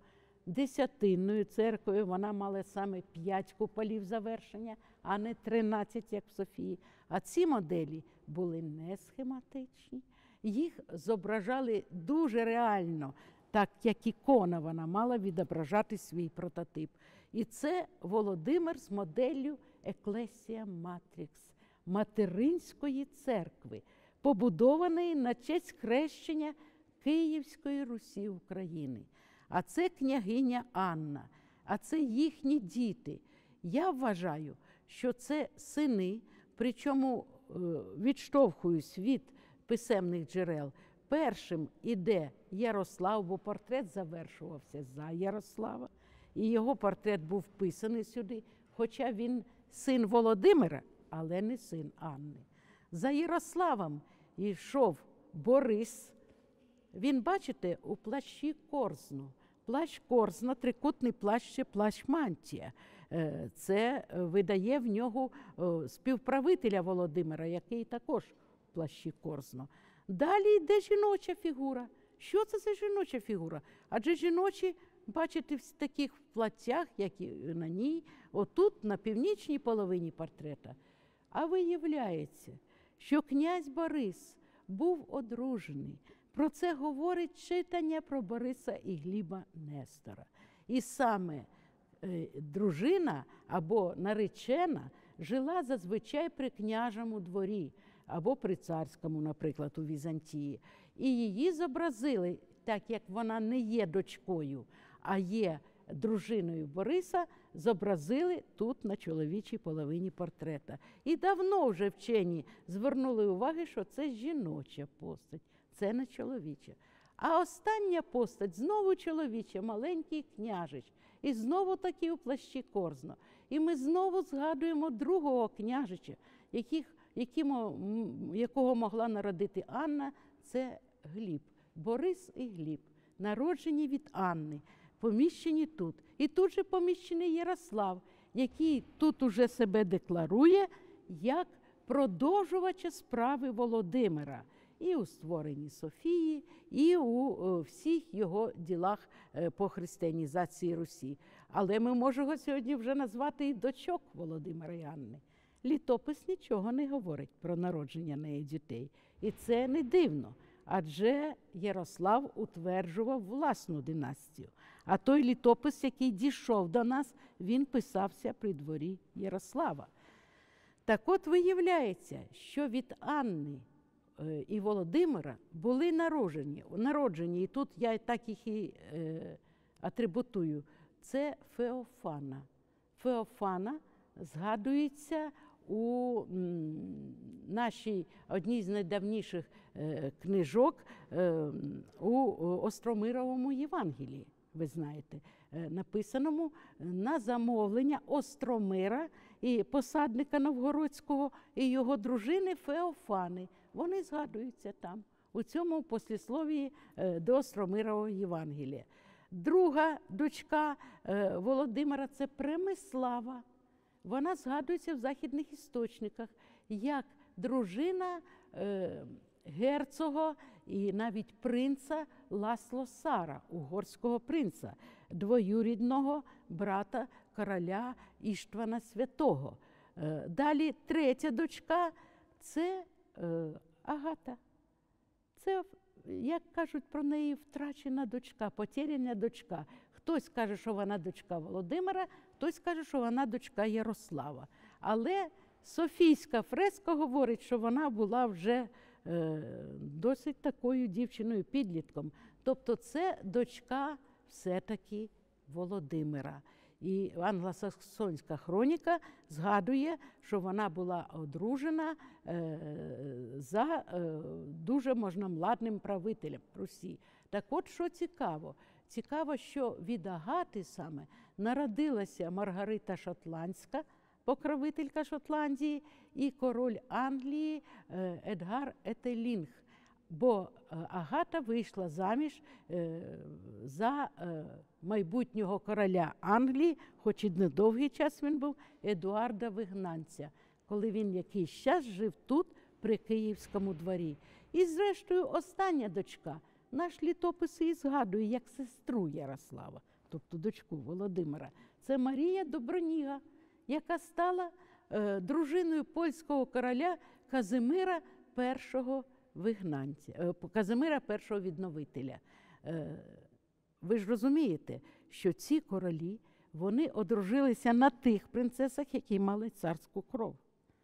десятинною церквою, вона мала саме 5 куполів завершення, а не 13, як в Софії. А ці моделі були не схематичні, їх зображали дуже реально, так як ікона вона мала відображати свій прототип. І це Володимир з моделлю Еклесія Матрікс, материнської церкви, побудованої на честь хрещення Київської Русі України. А це княгиня Анна, а це їхні діти. Я вважаю, що це сини, причому відштовхуюсь від писемних джерел. Першим іде Ярослав, бо портрет завершувався за Ярослава, і його портрет був вписаний сюди, хоча він син Володимира, але не син Анни. За Ярославом йшов Борис. Він, бачите, у плащі Корзну. Плащ Корзна, трикутний плащ, плащ-мантія. Це видає в нього співправителя Володимира, який також у плащі Корзну. Далі йде жіноча фігура. Що це за жіноча фігура? Адже жіночі, бачите, в таких платтях, як і на ній, отут, на північній половині портрета. А виявляється, що князь Борис був одружений. Про це говорить читання про Бориса і Гліба Нестора. І саме дружина або наречена жила зазвичай при княжому дворі, або при царському, наприклад, у Візантії. І її зобразили, так як вона не є дочкою, а є дружиною Бориса, зобразили тут на чоловічій половині портрета. І давно вже вчені звернули увагу, що це жіноча постать, це не чоловіча. А остання постать знову чоловіча, маленький княжич. І знову таки у плащі Корзно. І ми знову згадуємо другого княжича, якого могла народити Анна, це Гліб. Борис і Гліб, народжені від Анни, поміщені тут. І тут же поміщений Ярослав, який тут уже себе декларує як продовжувача справи Володимира. І у створенні Софії, і у всіх його ділах по християнізації Русі. Але ми можемо сьогодні вже назвати і дочок Володимира і Анни. Літопис нічого не говорить про народження неї дітей. І це не дивно, адже Ярослав утверджував власну династію. А той літопис, який дійшов до нас, він писався при дворі Ярослава. Так от виявляється, що від Анни і Володимира були народжені, і тут я так їх і атрибутую, це Феофана. Феофана згадується у нашій одній з найдавніших книжок у Остромировому Євангелії, ви знаєте, написаному на замовлення Остромира і посадника Новгородського і його дружини Феофани. Вони згадуються там, у цьому послісловії до Остромирового Євангелія. Друга дочка Володимира – це Премислава. Вона згадується в західних істочниках як дружина герцога і навіть принца Ласло-Сара, угорського принца, двоюрідного брата короля Іштвана Святого. Далі третя дочка – це Агата. Це, як кажуть про неї, втрачена дочка, потеряна дочка. Хтось каже, що вона дочка Володимира, хтось каже, що вона дочка Ярослава. Але Софійська фреска говорить, що вона була вже досить такою дівчиною-підлітком. Тобто це дочка все-таки Володимира. І англосаксонська хроніка згадує, що вона була одружена за дуже можномладним правителем Русі. Так от, що цікаво? Цікаво, що від Агати саме народилася Маргарита Шотландська, покровителька Шотландії, і король Англії Едгар Етелінг. Бо Агата вийшла заміж за майбутнього короля Англії, хоч і недовгий час він був, Едуарда Вигнанця, коли він якийсь час жив тут, при Київському дворі. І зрештою остання дочка, наш літопис її згадує як сестру Ярослава. тобто дочку Володимира, це Марія Доброніга, яка стала дружиною польського короля Казимира I вигнанця, Казимира I відновителя. Ви ж розумієте, що ці королі, вони одружилися на тих принцесах, які мали царську кров.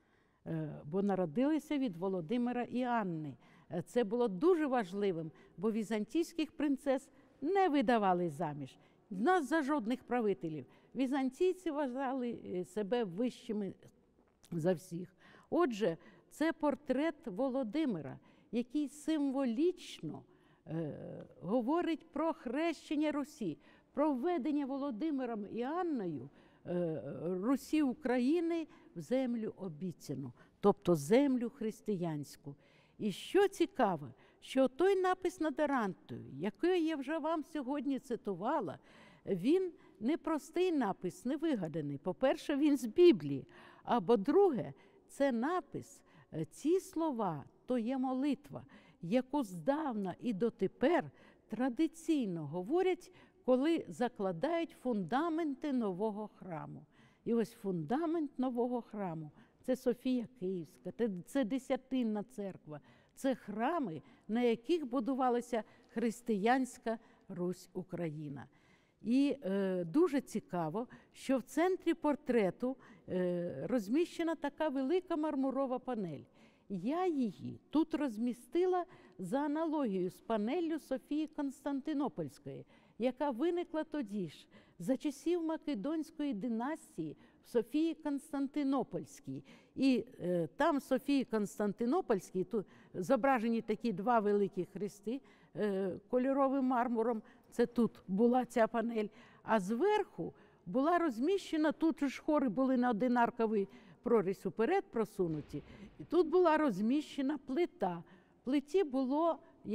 Бо народилися від Володимира і Анни. Це було дуже важливим, бо візантійських принцес не видавали заміж. Нас за жодних правителів. Візантійці вважали себе вищими за всіх. Отже, це портрет Володимира, який символічно говорить про хрещення Русі, про введення Володимиром і Анною Русі України в землю обіцяну, тобто землю християнську. І що цікаво, що той напис над Арантою, який я вже вам сьогодні цитувала, він не простий напис, не вигаданий. По-перше, він з Біблії, а по-друге, це напис, ці слова, то є молитва, яку здавна і дотепер традиційно говорять, коли закладають фундаменти нового храму. І ось фундамент нового храму – це Софія Київська, це Десятинна церква, це храми, на яких будувалася християнська Русь-Україна. І дуже цікаво, що в центрі портрету розміщена така велика мармурова панель. Я її тут розмістила за аналогією з панеллю Софії Константинопольської, яка виникла тоді ж, за часів Македонської династії в Софії Константинопольській. І там в Софії Константинопольській тут зображені такі два великі хрести кольоровим мармуром, це тут була ця панель, а зверху була розміщена, тут ж хори були на один арковий прорізь уперед просунуті, і тут була розміщена плита. В плиті було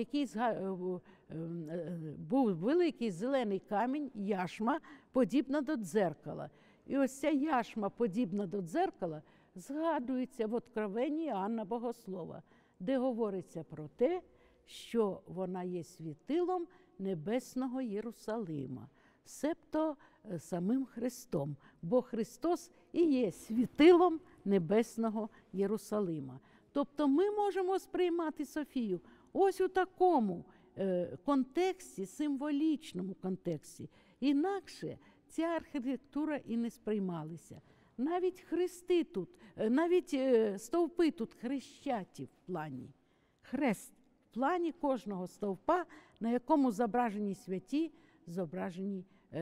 був великий зелений камінь, яшма, подібна до дзеркала. І ось ця яшма, подібна до дзеркала, згадується в Откровенні Іоанна Богослова, де говориться про те, що вона є світилом небесного Єрусалима, себто самим Христом, бо Христос і є світилом небесного Єрусалима. Тобто ми можемо сприймати Софію ось у такому контексті, символічному контексті. Інакше ця архітектура і не сприймалася. Навіть хрести тут, навіть стовпи тут хрещаті в плані. Хрест в плані кожного стовпа, на якому зображені святі, зображені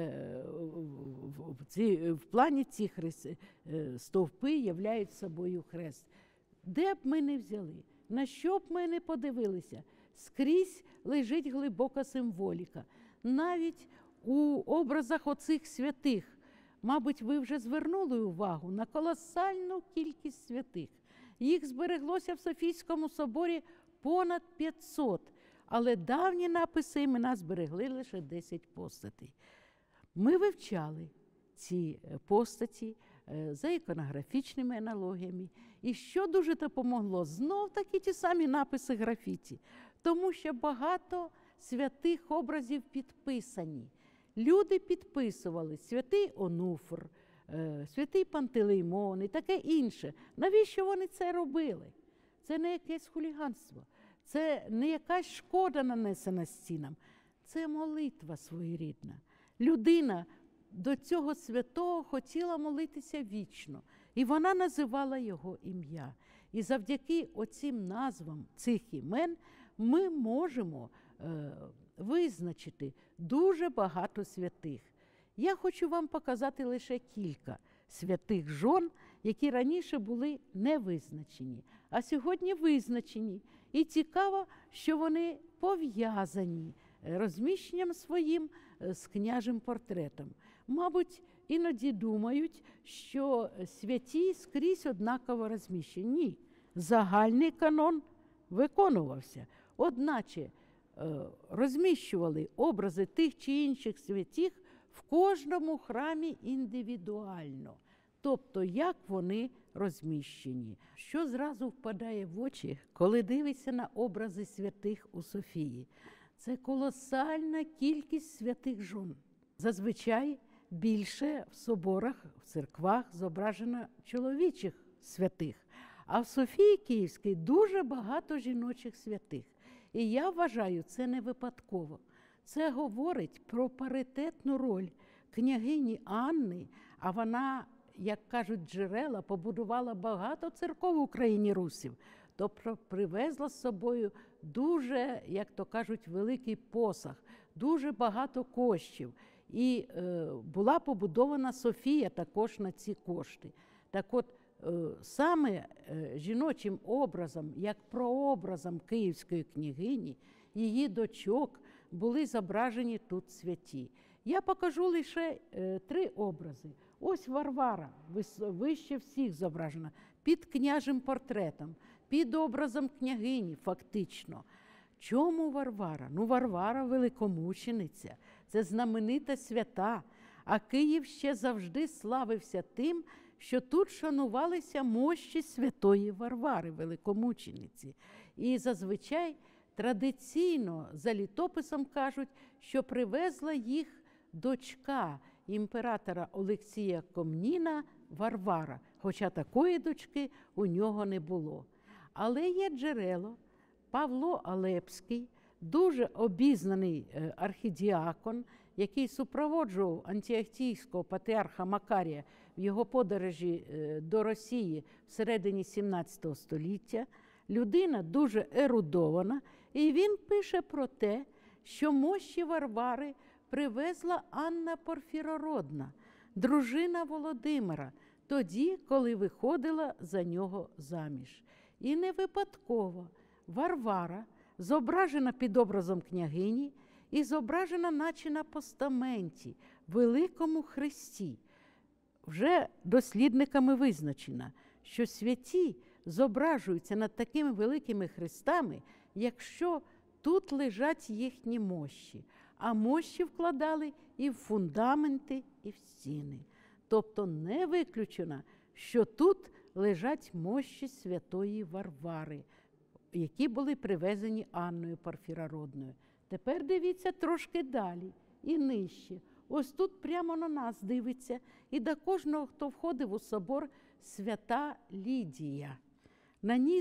в плані ці стовпи являють собою хрест. Де б ми не взяли, на що б ми не подивилися, скрізь лежить глибока символіка. Навіть у образах оцих святих, мабуть, ви вже звернули увагу на колосальну кількість святих. Їх збереглося в Софійському соборі понад 500, але давні написи імена зберегли лише 10 постатей. Ми вивчали ці постаті за іконографічними аналогіями. І що дуже допомогло? Знов таки ті самі написи графіті. Тому що багато святих образів підписані. Люди підписували святий Онуфр, святий Пантелеймон і таке інше. Навіщо вони це робили? Це не якесь хуліганство, це не якась шкода нанесена стінам. Це молитва своєрідна. Людина до цього святого хотіла молитися вічно, і вона називала його ім'я. І завдяки оцим назвам цих імен ми можемо визначити дуже багато святих. Я хочу вам показати лише кілька святих жон, які раніше були не визначені, а сьогодні визначені. І цікаво, що вони пов'язані розміщенням своїм з княжим портретом. Мабуть, іноді думають, що святі скрізь однаково розміщені. Ні, загальний канон виконувався. Одначе розміщували образи тих чи інших святих в кожному храмі індивідуально. Тобто, як вони розміщені. Що зразу впадає в очі, коли дивишся на образи святих у Софії? Це колосальна кількість святих жон. Зазвичай більше в соборах, в церквах зображено чоловічих святих, а в Софії Київській дуже багато жіночих святих. І я вважаю, це не випадково. Це говорить про паритетну роль княгині Анни, а вона, як кажуть джерела, побудувала багато церков в Україні русів, тобто привезла з собою дуже, як то кажуть, великий посаг, дуже багато коштів. І була побудована Софія також на ці кошти. Так от, саме жіночим образом, як прообразом київської княгині, її дочок були зображені тут святі. Я покажу лише 3 образи. Ось Варвара, вище всіх зображена, під княжим портретом, під образом княгині фактично. Чому Варвара? Ну, Варвара – великомучениця, це знаменита свята, а Київ ще завжди славився тим, що тут шанувалися мощі святої Варвари, великомучениці. І зазвичай традиційно за літописом кажуть, що привезла їх дочка імператора Олексія Комніна Варвара, хоча такої дочки у нього не було. Але є джерело, Павло Алепський, дуже обізнаний архідіакон, який супроводжував антіохійського патріарха Макарія в його подорожі до Росії всередині 17 століття. Людина дуже ерудована, і він пише про те, що мощі Варвари привезла Анна Порфірородна, дружина Володимира, тоді, коли виходила за нього заміж. І не випадково Варвара зображена під образом княгині і зображена наче на постаменті, великому хресті. Вже дослідниками визначено, що святі зображуються над такими великими хрестами, якщо тут лежать їхні мощі, а мощі вкладали і в фундаменти, і в стіни. Тобто не виключено, що тут лежать мощі святої Варвари, які були привезені Анною Порфірородною. Тепер дивіться трошки далі і нижче. Ось тут прямо на нас дивиться, і до кожного, хто входив у собор, свята Лідія. На ній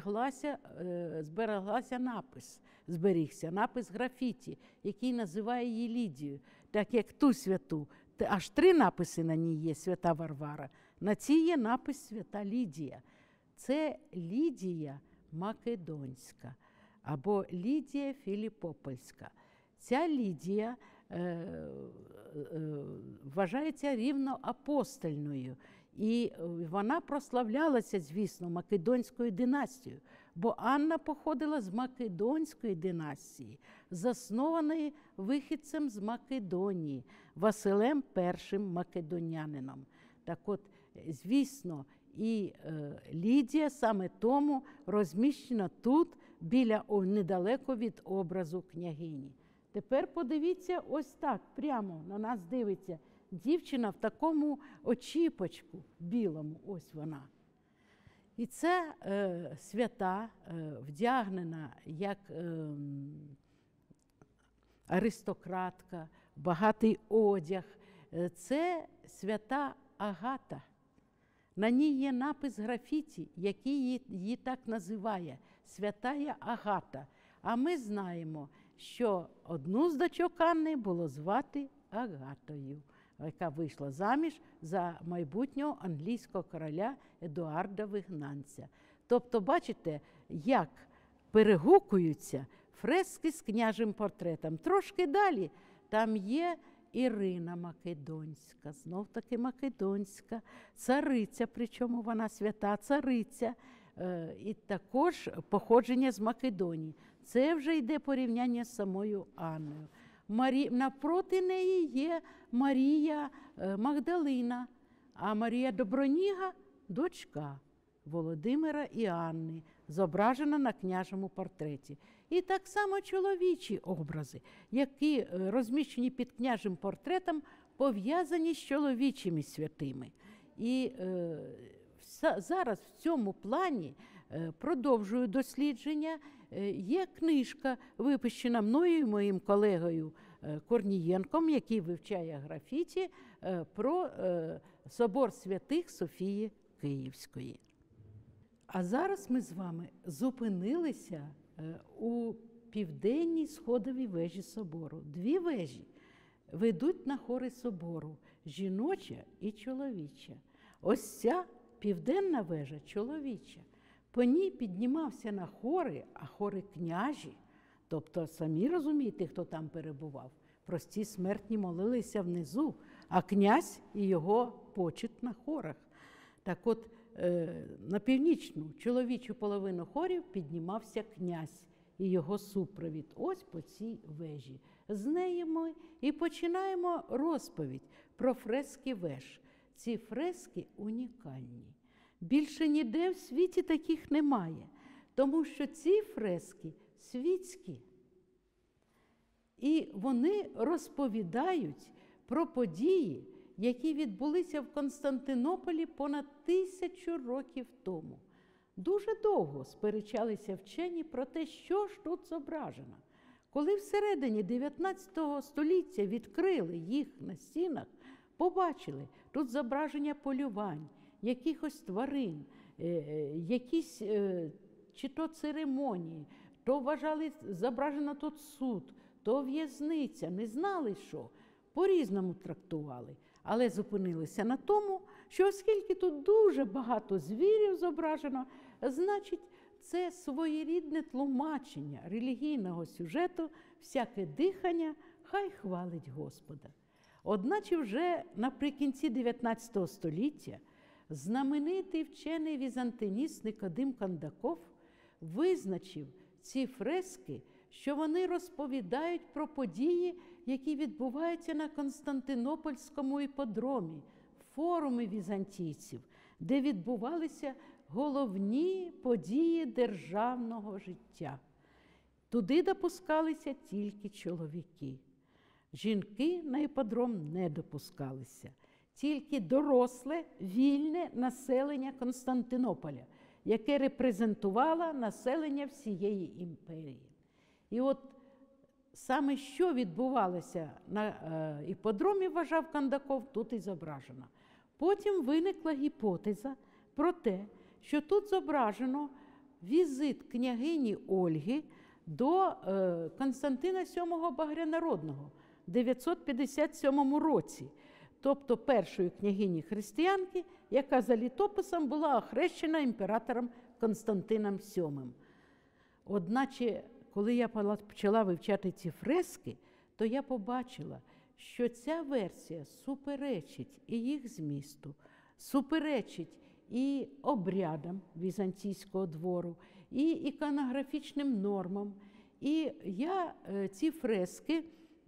зберігся напис графіті, який називає її Лідією, так як ту святу. Аж 3 написи на ній є, свята Варвара. На цій є напис свята Лідія. Це Лідія Македонська або Лідія Філіпопольська. Ця Лідія вважається рівноапостольною. І вона прославлялася, звісно, Македонською династією, бо Анна походила з Македонської династії, заснованої вихідцем з Македонії, Василем І Македонянином. Так от, звісно, і Лідія саме тому розміщена тут, недалеко від образу княгині. Тепер подивіться, ось так, прямо на нас дивиться дівчина в такому очіпочку білому, ось вона. І це свята, вдягнена як аристократка, багатий одяг. Це свята Агата. На ній є напис графіті, який її так називає – святая Агата. А ми знаємо, що одну з дочок Анни було звати Агатою, яка вийшла заміж за майбутнього англійського короля Едуарда Вигнанця. Тобто, бачите, як перегукуються фрески з княжим портретом. Трошки далі там є Ірина Македонська, знов-таки Македонська, цариця, причому вона свята цариця, і також походження з Македонії. Це вже йде порівняння з самою Анною. Напроти неї є Марія Магдалина, а Марія Доброніга – дочка Володимира і Анни, зображена на княжому портреті. І так само чоловічі образи, які розміщені під княжим портретом, пов'язані з чоловічими святими. І зараз в цьому плані продовжую дослідження. Є книжка, випущена мною і моїм колегою Корнієнком, який вивчає графіті, про собор святих Софії Київської. А зараз ми з вами зупинилися у південній сходовій вежі собору. Дві вежі ведуть на хори собору – жіноча і чоловіча. Ось ця південна вежа – чоловіча. По ній піднімався на хори, а хори княжі, тобто самі розумієте, хто там перебував. Прості смертні молилися внизу, а князь і його почет на хорах. Так от, на північну чоловічу половину хорів піднімався князь і його супровід. Ось по цій вежі. З неї ми і починаємо розповідь про фрески веж. Ці фрески унікальні. Більше ніде в світі таких немає, тому що ці фрески світські. І вони розповідають про події, які відбулися в Константинополі понад 1000 років тому. Дуже довго сперечалися вчені про те, що ж тут зображено. Коли всередині 19 століття відкрили їх на стінах, побачили тут зображення полювань, якихось тварин, якісь чи то церемонії, то вважали зображено тут суд, то в'язниця, не знали що, по-різному трактували. Але зупинилися на тому, що оскільки тут дуже багато звірів зображено, значить це своєрідне тлумачення релігійного сюжету, всяке дихання, хай хвалить Господа. Одначе вже наприкінці 19 століття знаменитий вчений візантиніст Никодим Кандаков визначив ці фрески, що вони розповідають про події, які відбуваються на Константинопольському іпподромі, форумі візантійців, де відбувалися головні події державного життя. Туди допускалися тільки чоловіки. Жінки на іпподром не допускалися. Тільки доросле, вільне населення Константинополя, яке репрезентувало населення всієї імперії. І от саме що відбувалося на іпподромі, вважав Кандаков, тут і зображено. Потім виникла гіпотеза про те, що тут зображено візит княгині Ольги до Константина VII Багрянародного в 957 році, тобто першої княгині християнки, яка за літописом була охрещена імператором Константином VII. Одначе, коли я почала вивчати ці фрески, то я побачила, що ця версія суперечить і їх змісту, суперечить і обрядам візантійського двору, і іконографічним нормам. І я ці фрески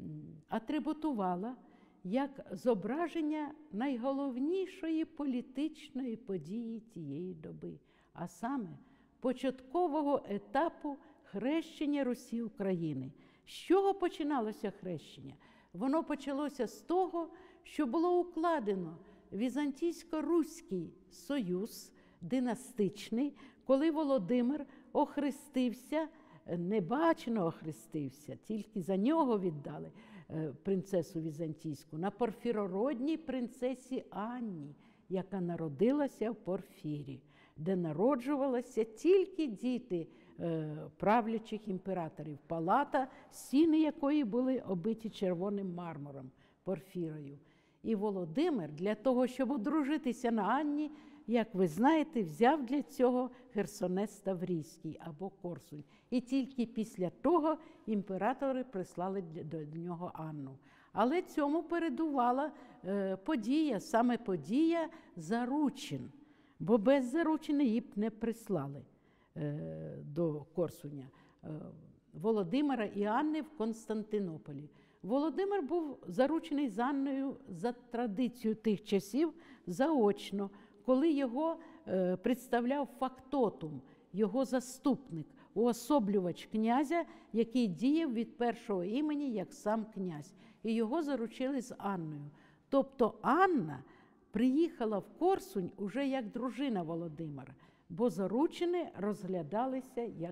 атрибутувала як зображення найголовнішої політичної події тієї доби, а саме початкового етапу хрещення Русі України. З чого починалося хрещення? Воно почалося з того, що було укладено Візантійсько-Руський союз династичний, коли Володимир охрестився, небачено охрестився, тільки за нього віддали принцесу візантійську, на порфірородній принцесі Анні, яка народилася в Порфірі, де народжувалися тільки діти правлячих імператорів, палата, стіни якої були обиті червоним мармуром, порфірою. І Володимир для того, щоб одружитися на Анні, як ви знаєте, взяв для цього Херсонес Таврійський або Корсунь. І тільки після того імператори прислали до нього Анну. Але цьому передувала подія, саме подія заручин, бо без заручини її б не прислали до Корсуня. Володимира і Анни в Константинополі. Володимир був заручений з Анною за традицією тих часів заочно, коли його представляв фактотум, його заступник, уособлювач князя, який діяв від першого імені, як сам князь. І його заручили з Анною. Тобто Анна приїхала в Корсунь уже як дружина Володимира, бо заручини розглядалися як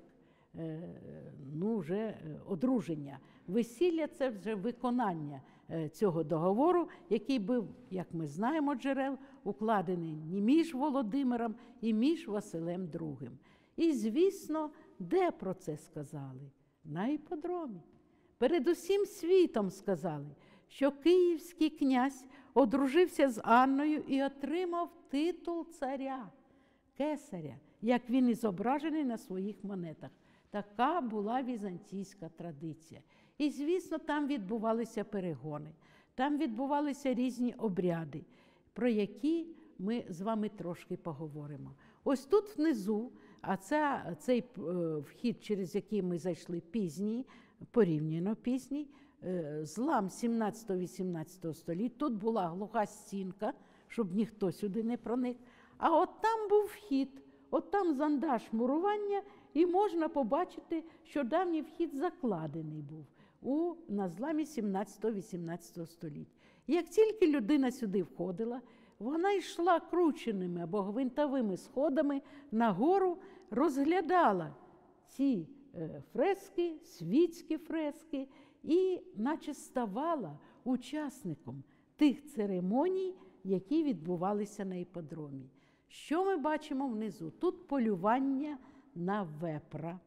вже одруження. Весілля – це вже виконання цього договору, який був, як ми знаємо джерел, укладений не між Володимиром і між Василем II. І, звісно, де про це сказали? На іпподромі. Перед усім світом сказали, що київський князь одружився з Анною і отримав титул царя, кесаря, як він і зображений на своїх монетах. Така була візантійська традиція. І, звісно, там відбувалися перегони, там відбувалися різні обряди, про які ми з вами трошки поговоримо. Ось тут внизу, а цей вхід, через який ми зайшли пізній, порівняно пізній, злам 17-18 століття, тут була глуха стінка, щоб ніхто сюди не проник, а от там був вхід, от там зондаж мурування, і можна побачити, що давній вхід закладений був на зламі 17-18 століття. Як тільки людина сюди входила, вона йшла крученими або гвинтовими сходами нагору, розглядала ці фрески, світські фрески, і наче ставала учасником тих церемоній, які відбувалися на іпподромі. Що ми бачимо внизу? Тут полювання на вепра.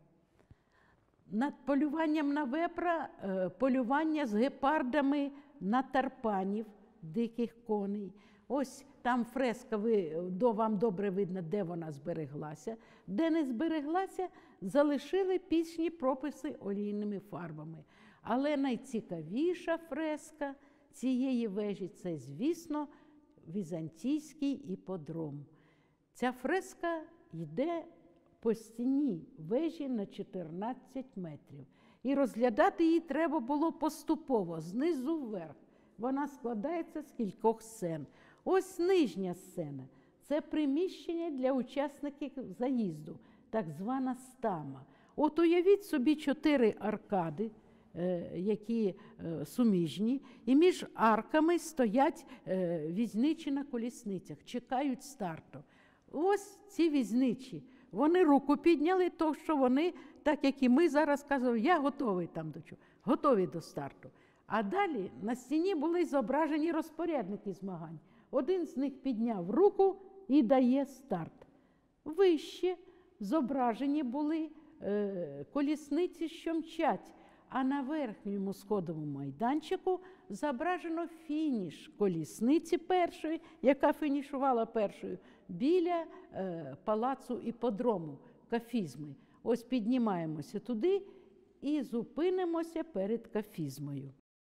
Над полюванням на вепра полювання з гепардами на тарпанів, диких коней. Ось там фреска, вам добре видно, де вона збереглася. Де не збереглася, залишили пізні прописи олійними фарбами. Але найцікавіша фреска цієї вежі – це, звісно, візантійський іпподром. Ця фреска йде по стіні вежі на 14 метрів. І розглядати її треба було поступово, знизу вверх. Вона складається з кількох сцен. Ось нижня сцена – це приміщення для учасників заїзду, так звана стама. От уявіть собі 4 аркади, які суміжні, і між арками стоять візничі на колісницях, чекають старту. Ось ці візничі, вони руку підняли, то що вони, так як і ми зараз казали, я готовий там до чого, готові до старту. А далі на стіні були зображені розпорядники змагань. Один з них підняв руку і дає старт. Вище зображені були колісниці, що мчать, а на верхньому сходовому майданчику зображено фініш колісниці першої, яка фінішувала першою, біля палацу іпподрому, кафізми. Ось піднімаємося туди і зупинимося перед кафізмою.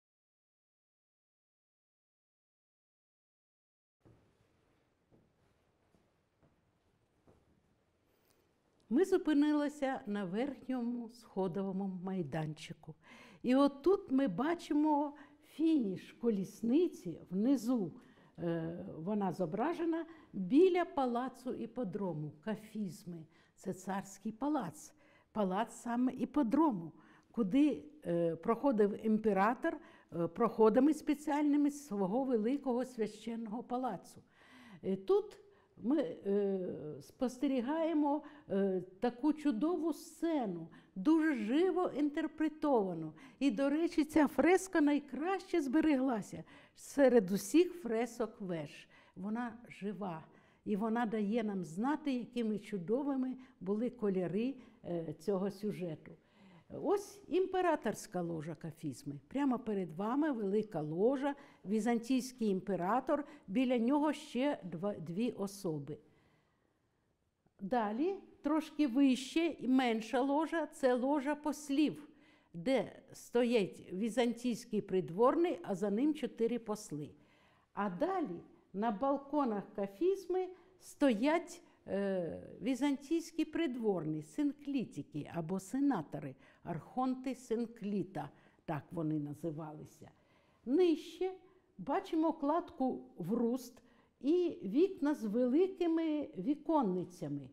Ми зупинилися на верхньому сходовому майданчику. І отут ми бачимо фініш колісниці внизу. Вона зображена біля палацу іпподрому, кафізми. Це царський палац, палац саме іпподрому, куди проходив імператор проходами спеціальними свого великого священного палацу. Тут ми спостерігаємо таку чудову сцену, дуже живо інтерпретовану. І, до речі, ця фреска найкраще збереглася серед усіх фресок веж. Вона жива, і вона дає нам знати, якими чудовими були кольори цього сюжету. Ось імператорська ложа кафізми. Прямо перед вами велика ложа, візантійський імператор, біля нього ще 2 особи. Далі, трошки вище і менша ложа – це ложа послів, де стоять візантійський придворний, а за ним 4 посли. А далі на балконах кафізми стоять візантійські придворні, синклітики або сенатори, архонти синкліта, так вони називалися. Нижче бачимо кладку в руст і вікна з великими віконницями.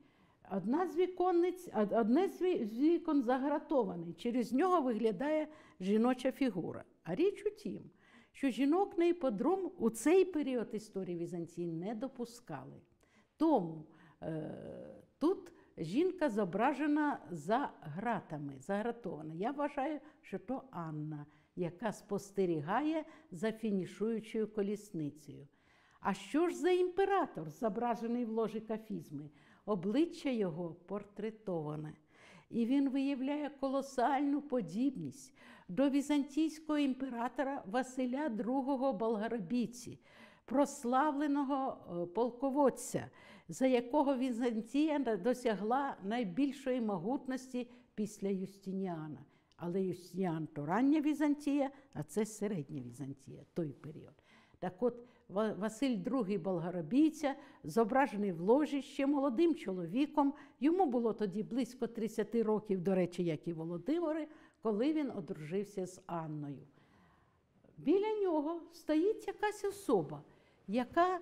Одне з вікон загратоване, через нього виглядає жіноча фігура. А річ у тім, що жінок на іпподром у цей період історії Візантії не допускали. Тому тут жінка зображена за ґратами, загратована. Я вважаю, що то Анна, яка спостерігає за фінішуючою колісницею. А що ж за імператор, зображений в ложі Кафізми? Обличчя його портретоване. І він виявляє колосальну подібність до візантійського імператора Василя II Болгаробійці, прославленого полководця, за якого Візантія досягла найбільшої могутності після Юстиніана. Але Юстиніан – то рання Візантія, а це середня Візантія, той період. Так от, Василь II Болгаробійця, зображений в ложі ще молодим чоловіком, йому було тоді близько 30 років, до речі, як і Володимиру, коли він одружився з Анною. Біля нього стоїть якась особа, яка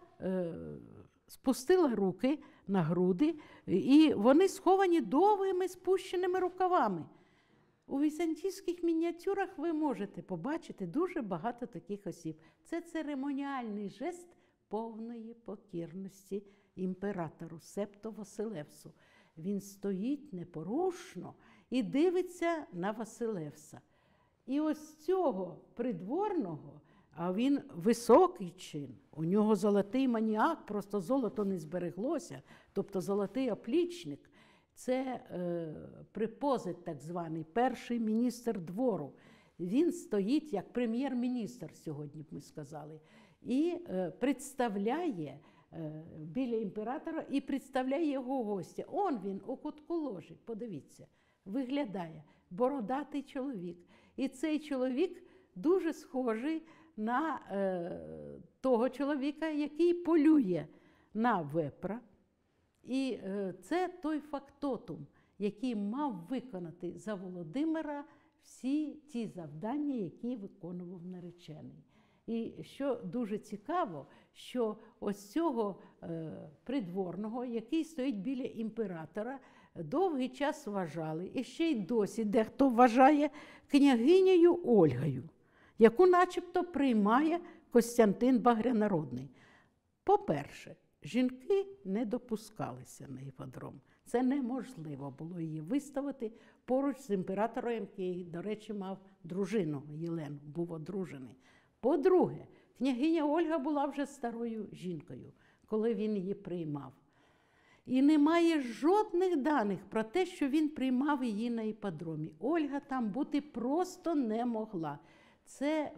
спустила руки на груди, і вони сховані довгими спущеними рукавами. У візантійських мініатюрах ви можете побачити дуже багато таких осіб. Це церемоніальний жест повної покірності імператору, септо Василевсу. Він стоїть непорушно і дивиться на Василевса. І ось цього придворного, а він високий чин, у нього золотий маніак, просто золото не збереглося, тобто золотий оплічник. Це препозит так званий, перший міністр двору. Він стоїть як прем'єр-міністр, сьогодні б ми сказали, і представляє біля імператора, і представляє його гостя. Он він у кутку ложі, подивіться, виглядає, бородатий чоловік. І цей чоловік дуже схожий на того чоловіка, який полює на вепра. І це той фактотум, який мав виконати за Володимира всі ті завдання, які виконував наречений. І що дуже цікаво, що ось цього придворного, який стоїть біля імператора, довгий час вважали, і ще й досі дехто вважає княгинею Ольгою, яку начебто приймає Костянтин Багрянародний. По-перше, жінки не допускалися на іпподром. Це неможливо було її виставити поруч з імператором, який, до речі, мав дружину Єлену, був одружений. По-друге, княгиня Ольга була вже старою жінкою, коли він її приймав. І немає жодних даних про те, що він приймав її на іпподромі. Ольга там бути просто не могла. Це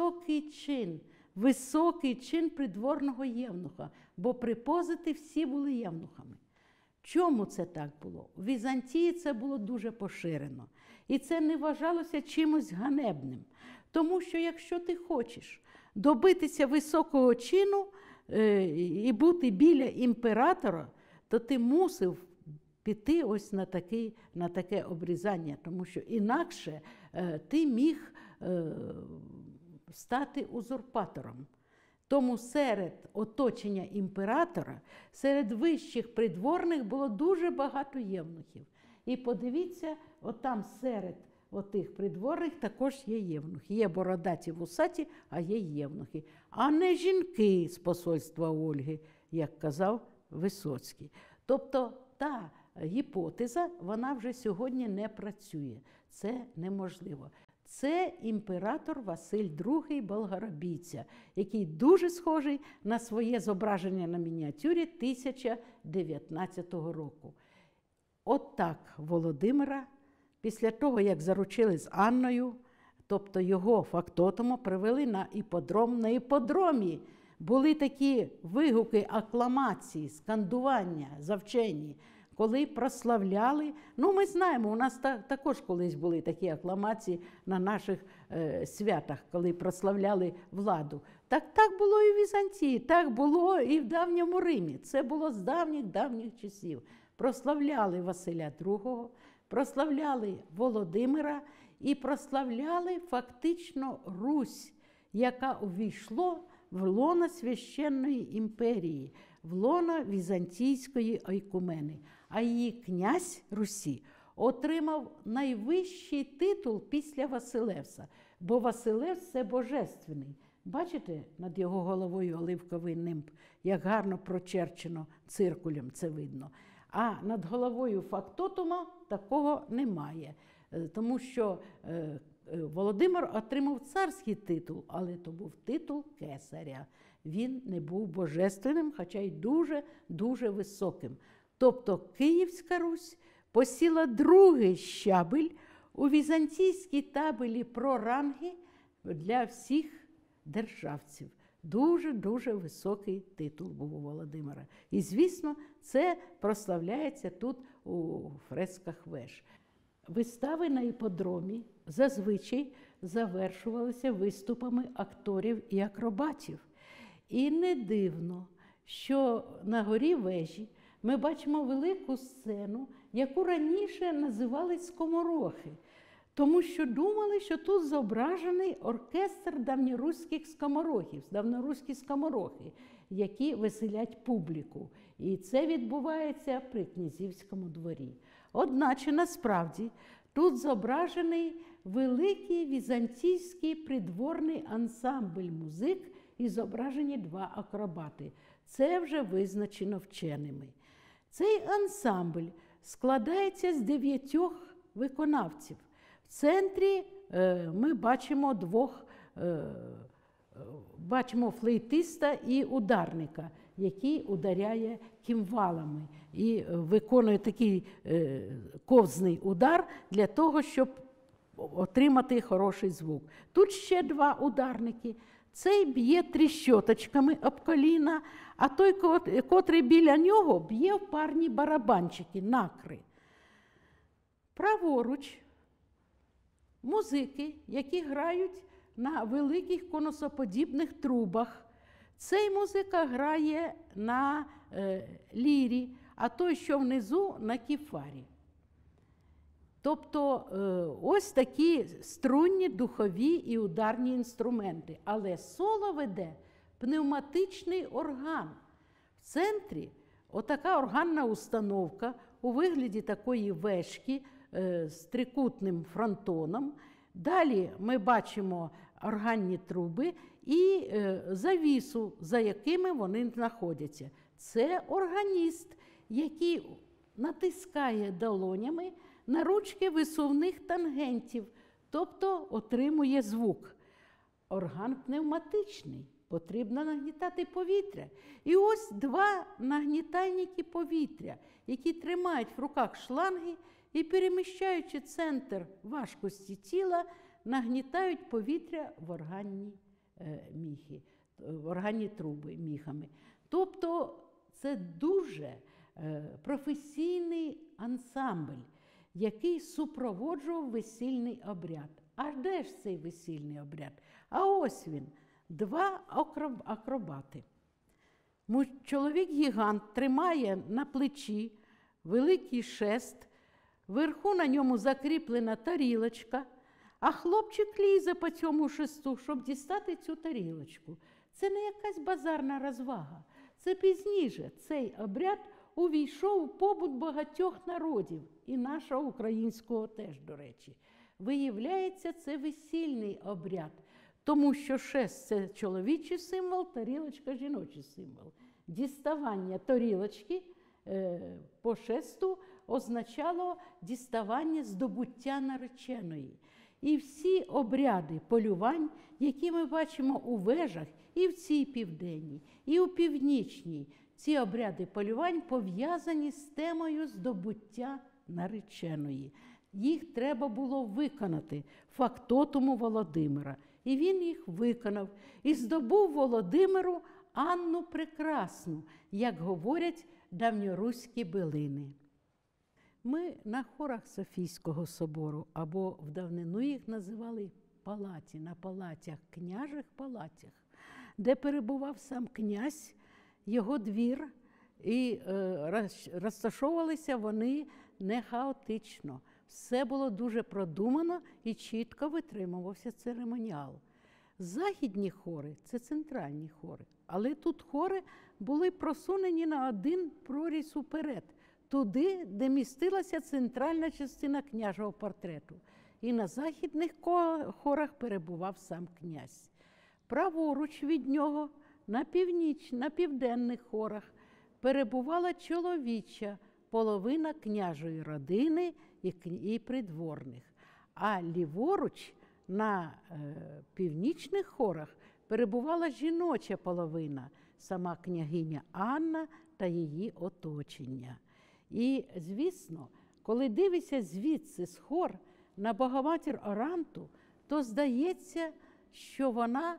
високий чин придворного євнуха, бо препозити всі були євнухами. Чому це так було? У Візантії це було дуже поширено. І це не вважалося чимось ганебним. Тому що якщо ти хочеш добитися високого чину і бути біля імператора, то ти мусив піти ось на таке обрізання, тому що інакше ти міг стати узурпатором. Тому серед оточення імператора, серед вищих придворних було дуже багато євнухів. І подивіться, отам серед отих придворних також є євнухи. Є бородаті вусаті, а є євнухи. А не жінки з посольства Ольги, як казав Висоцький. Тобто та гіпотеза, вона вже сьогодні не працює. Це неможливо. Це імператор Василь II Болгаробійця, який дуже схожий на своє зображення на мініатюрі 1019 року. От так Володимира, після того, як заручили з Анною, тобто його фактотуму, привели на іпподром. На іпподромі були такі вигуки, акламації, скандування, завчені, коли прославляли. Ну, ми знаємо, у нас також колись були такі акламації на наших святах, коли прославляли владу. Так було і в Візантії, так було і в Давньому Римі. Це було з давніх часів. Прославляли Василя II, прославляли Володимира і прославляли фактично Русь, яка увійшла в лоно священної імперії, в лоно візантійської ойкумени. А її князь Русі отримав найвищий титул після Василевса, бо Василевс – це божественний. Бачите, над його головою оливковий нимб, як гарно прочерчено циркулем, це видно. А над головою фактотума такого немає, тому що Володимир отримав царський титул, але то був титул кесаря. Він не був божественним, хоча й дуже високим. Тобто Київська Русь посіла другий щабель у візантійській табелі про ранги для всіх державців. Дуже високий титул був у Володимира. І, звісно, це прославляється тут у фресках веж. Вистави на іпподромі зазвичай завершувалися виступами акторів і акробатів. І не дивно, що на горі вежі ми бачимо велику сцену, яку раніше називали скоморохи, тому що думали, що тут зображений оркестр давньоруських скоморохів, давньоруські скоморохи, які веселять публіку. І це відбувається при князівському дворі. Одначе, насправді, тут зображений великий візантійський придворний ансамбль музик і зображені два акробати. Це вже визначено вченими. Цей ансамбль складається з 9 виконавців. В центрі ми бачимо бачимо флейтиста і ударника, який ударяє кімвалами і виконує такий ковзний удар для того, щоб отримати хороший звук. Тут ще 2 ударники. Цей б'є тріщоточками об коліна, а той, котрий біля нього, б'є в парні барабанчики, накри. Праворуч музики, які грають на великих конусоподібних трубах. Цей музика грає на лірі, а той, що внизу, на кіфарі. Тобто ось такі струнні, духові і ударні інструменти. Але соло веде пневматичний орган. В центрі отака органна установка у вигляді такої вежки з трикутним фронтоном. Далі ми бачимо органні труби і завісу, за якими вони знаходяться. Це органіст, який натискає долонями на ручки висувних тангентів, тобто отримує звук. Орган пневматичний, потрібно нагнітати повітря. І ось 2 нагнітальники повітря, які тримають в руках шланги і, переміщаючи центр важкості тіла, нагнітають повітря в органні міхи, в органні труби міхами. Тобто це дуже професійний ансамбль, який супроводжував весільний обряд. А де ж цей весільний обряд? А ось він, 2 акробати. Чоловік-гігант тримає на плечі великий шест, вверху на ньому закріплена тарілочка, а хлопчик лізе по цьому шесту, щоб дістати цю тарілочку. Це не якась базарна розвага. Це пізніше цей обряд увійшов у побут багатьох народів, і нашого українського теж, до речі. Виявляється, це весільний обряд, тому що шест – це чоловічий символ, тарілочка – жіночий символ. Діставання тарілочки по шесту означало діставання здобуття нареченої. І всі обряди полювань, які ми бачимо у вежах, і в цій південній, і у північній, ці обряди полювань пов'язані з темою здобуття нареченої. Їх треба було виконати фактотуму Володимира. І він їх виконав. І здобув Володимиру Анну Прекрасну, як говорять давньоруські билини. Ми на хорах Софійського собору, або в давнину їх називали палаті, на палатях, княжих палатях, де перебував сам князь, його двір, і розташовувалися вони не хаотично. Все було дуже продумано і чітко витримувався церемоніал. Західні хори – це центральні хори, але тут хори були просунені на один проріз уперед, туди, де містилася центральна частина княжого портрету. І на західних хорах перебував сам князь. Праворуч від нього, на південних хорах, перебувала чоловіча половина княжої родини і придворних. А ліворуч на північних хорах перебувала жіноча половина, сама княгиня Анна та її оточення. І, звісно, коли дивишся звідси з хор на Богоматір Оранту, то здається, що вона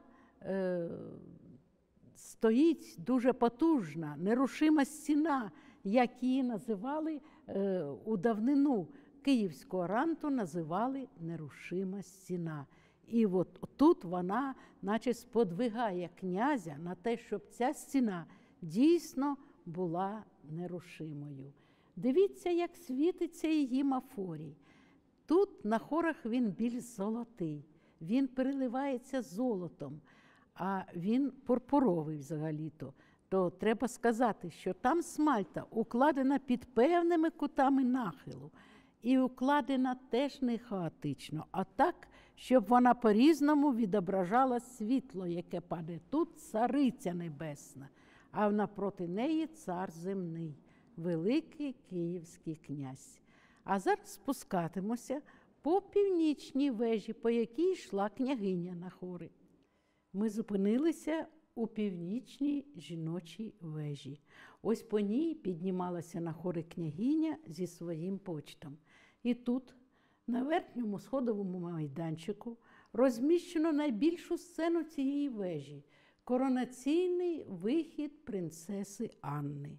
стоїть дуже потужна, нерушима стіна, як її називали у давнину. Київську Оранту називали нерушима стіна. І от тут вона наче сподвигає князя на те, щоб ця стіна дійсно була нерушимою. Дивіться, як світиться її мафорій. Тут на хорах він більш золотий, він переливається золотом, а він пурпуровий взагалі-то. То треба сказати, що там смальта укладена під певними кутами нахилу. І укладена теж не хаотично, а так, щоб вона по-різному відображала світло, яке падає. Тут цариця небесна, а навпроти неї цар земний, великий київський князь. А зараз спускатимося по північній вежі, по якій йшла княгиня на хори. Ми зупинилися у північній жіночій вежі. Ось по ній піднімалася на хори княгиня зі своїм почтом. І тут, на верхньому сходовому майданчику, розміщено найбільшу сцену цієї вежі – коронаційний вихід принцеси Анни.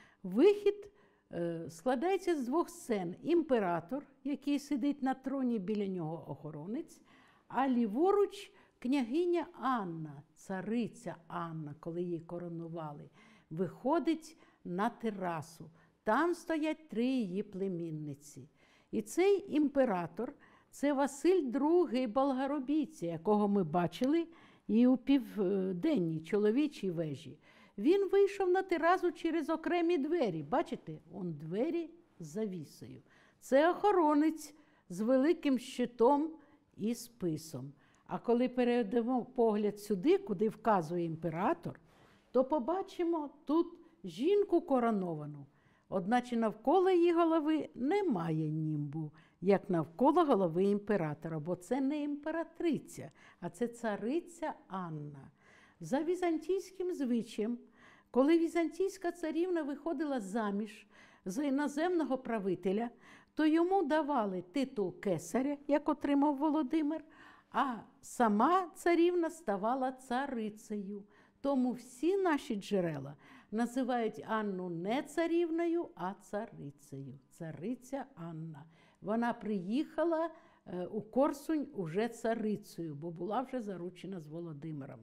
Вихід складається з двох сцен. Імператор, який сидить на троні, біля нього охоронець, а ліворуч княгиня Анна, цариця Анна, коли її коронували, виходить на терасу. Там стоять 3 її племінниці. І цей імператор – це Василь II Болгаробійця, якого ми бачили і у південній чоловічій вежі. Він вийшов на терасу через окремі двері. Бачите, он двері з завісою. Це охоронець з великим щитом і списом. А коли переведемо погляд сюди, куди вказує імператор, то побачимо тут жінку короновану. Одначе навколо її голови немає німбу, як навколо голови імператора, бо це не імператриця, а це цариця Анна. За візантійським звичаєм, коли візантійська царівна виходила заміж за іноземного правителя, то йому давали титул кесаря, як отримав Володимир, а сама царівна ставала царицею. Тому всі наші джерела називають Анну не царівною, а царицею. Цариця Анна. Вона приїхала у Корсунь уже царицею, бо була вже заручена з Володимиром.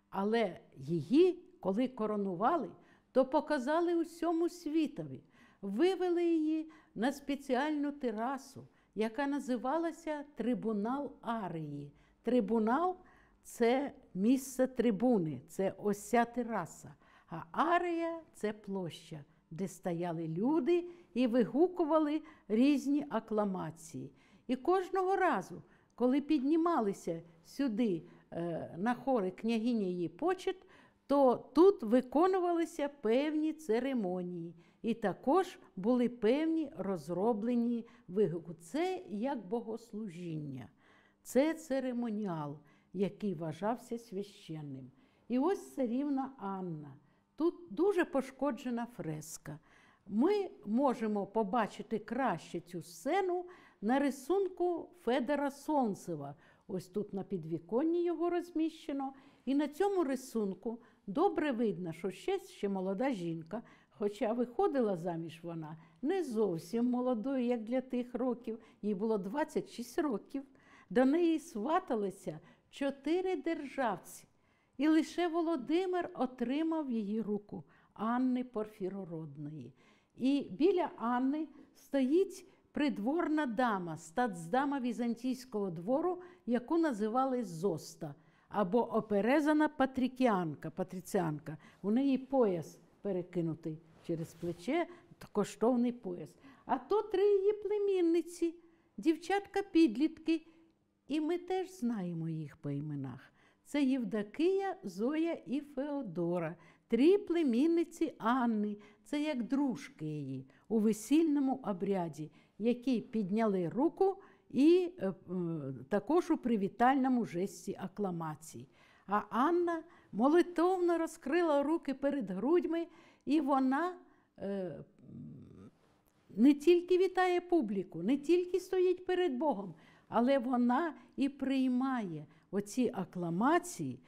Але її, коли коронували, то показали усьому світові. Вивели її на спеціальну терасу, яка називалася Трибунал Арії. Трибунал – це місце трибуни, це ось ця тераса. А Арія – це площа, де стояли люди і вигукували різні акламації. І кожного разу, коли піднімалися сюди на хори княгиня її почет, то тут виконувалися певні церемонії. І також були певні розроблені вигуки. Це як богослужіння, це церемоніал, який вважався священним. І ось царівна Анна. Тут дуже пошкоджена фреска. Ми можемо побачити краще цю сцену на рисунку Федора Сонцева. Ось тут на підвіконні його розміщено. І на цьому рисунку добре видно, що ще молода жінка, хоча виходила заміж вона не зовсім молодою, як для тих років, їй було 26 років. До неї сваталися 4 державці. І лише Володимир отримав її руку Анни Порфірородної. І біля Анни стоїть придворна дама, статсдама візантійського двору, яку називали Зоста, або оперезана патриціанка. У неї пояс перекинутий через плече, коштовний пояс. А то 3 її племінниці, дівчатка-підлітки, і ми теж знаємо їх по іменах. Це Євдокія, Зоя і Феодора. 3 племінниці Анни, це як дружки її, у весільному обряді, які підняли руку і також у привітальному жесті акламації. А Анна молитовно розкрила руки перед грудьми, і вона не тільки вітає публіку, не тільки стоїть перед Богом, але вона і приймає оці акламації,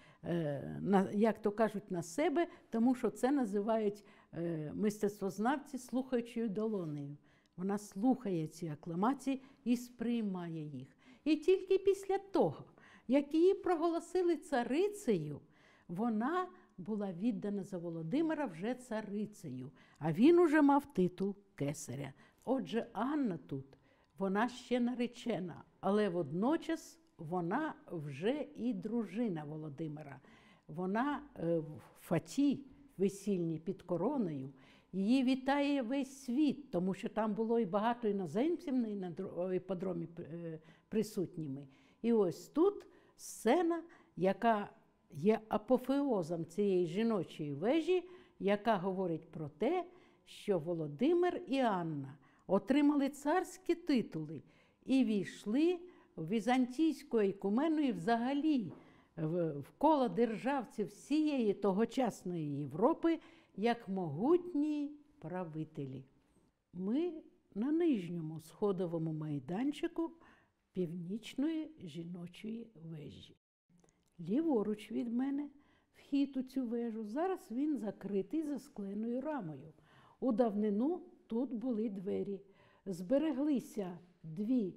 як то кажуть, на себе, тому що це називають мистецтвознавці слухаючою долонею. Вона слухає ці акламації і сприймає їх. І тільки після того, як її проголосили царицею, вона була віддана за Володимира вже царицею, а він уже мав титул кесаря. Отже, Анна тут, вона ще наречена, але водночас вона вже і дружина Володимира. Вона в фаті весільній під короною. Її вітає весь світ, тому що там було і багато іноземців на іпподромі присутніми. І ось тут сцена, яка є апофеозом цієї жіночої вежі, яка говорить про те, що Володимир і Анна отримали царські титули і війшли в візантійську ікумену і взагалі в коло державців всієї тогочасної Європи як могутні правителі. Ми на нижньому сходовому майданчику північної жіночої вежі. Ліворуч від мене вхід у цю вежу. Зараз він закритий заскленою рамою. У давнину тут були двері. Збереглися 2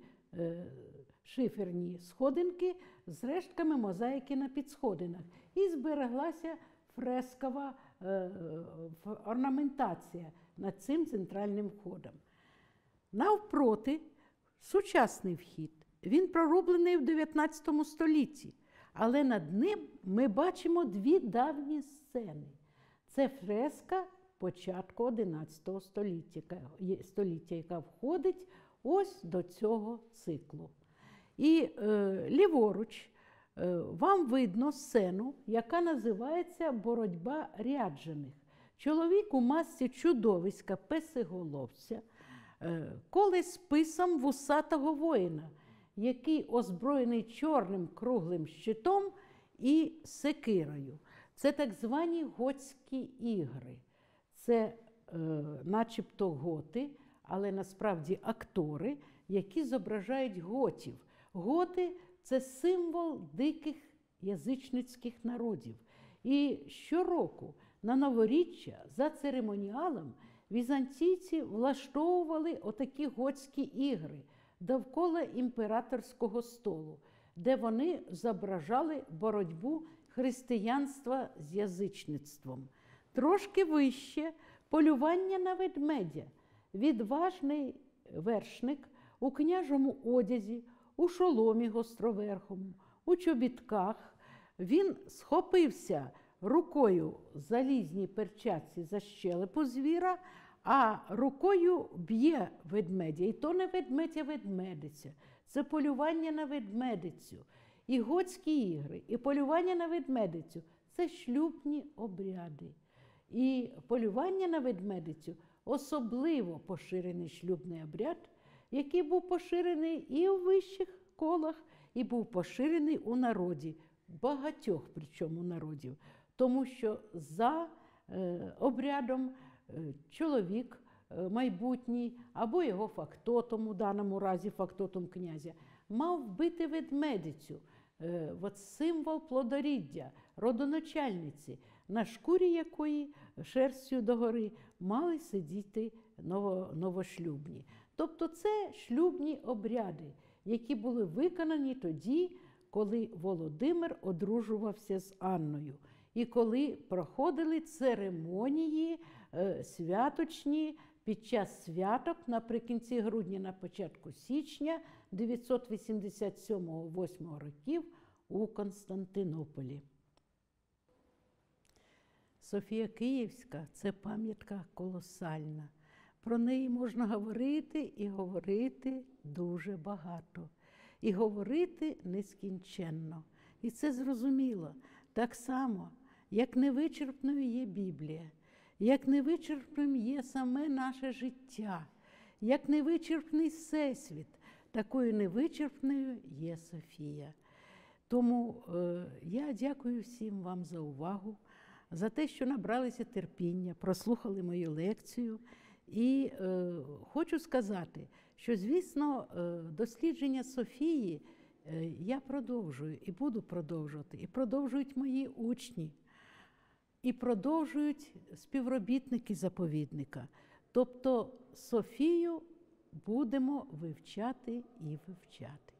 шиферні сходинки з рештками мозаїки на підсходинах. І збереглася фрескова орнаментація над цим центральним входом. Навпроти сучасний вхід. Він прорублений в 19 столітті. Але над ним ми бачимо 2 давні сцени. Це фреска початку 11 століття, яка входить ось до цього циклу. І ліворуч вам видно сцену, яка називається «Боротьба ряджених». Чоловік у масці чудовиська песиголовця коле списом вусатого воїна, який озброєний чорним круглим щитом і секирою. Це так звані готські ігри. Це начебто готи, але насправді актори, які зображають готів. Готи – це символ диких язичницьких народів. І щороку на новоріччя за церемоніалом візантійці влаштовували отакі готські ігри довкола імператорського столу, де вони зображали боротьбу християнства з язичництвом. Трошки вище – полювання на ведмедя. Відважний вершник у княжому одязі, у шоломі гостроверхому, у чобітках. Він схопився рукою в залізній перчатці за щелепу звіра, а рукою б'є ведмедя. І то не ведмедь, а ведмедиця. Це полювання на ведмедицю. І готські ігри, і полювання на ведмедицю – це шлюбні обряди. І полювання на ведмедицю – особливо поширений шлюбний обряд, який був поширений і у вищих колах, і був поширений у народі, багатьох причому народів. Тому що за обрядом чоловік майбутній, або його фактотум, у даному разі фактотум князя, мав вбити ведмедицю, символ плодоріддя, родоначальниці, на шкурі якої шерстю догори мали сидіти новошлюбні. Тобто це шлюбні обряди, які були виконані тоді, коли Володимир одружувався з Анною. І коли проходили церемонії святочні під час святок наприкінці грудня, на початку січня 987-8 років у Константинополі. Софія Київська – це пам'ятка колосальна. Про неї можна говорити і говорити дуже багато. І говорити нескінченно. І це зрозуміло. Так само, як невичерпною є Біблія, як невичерпним є саме наше життя, як невичерпний Всесвіт, такою невичерпною є Софія. Тому я дякую всім вам за увагу, за те, що набралися терпіння, прослухали мою лекцію. І хочу сказати, що, звісно, дослідження Софії я продовжую і буду продовжувати, і продовжують мої учні, і продовжують співробітники заповідника. Тобто Софію будемо вивчати і вивчати.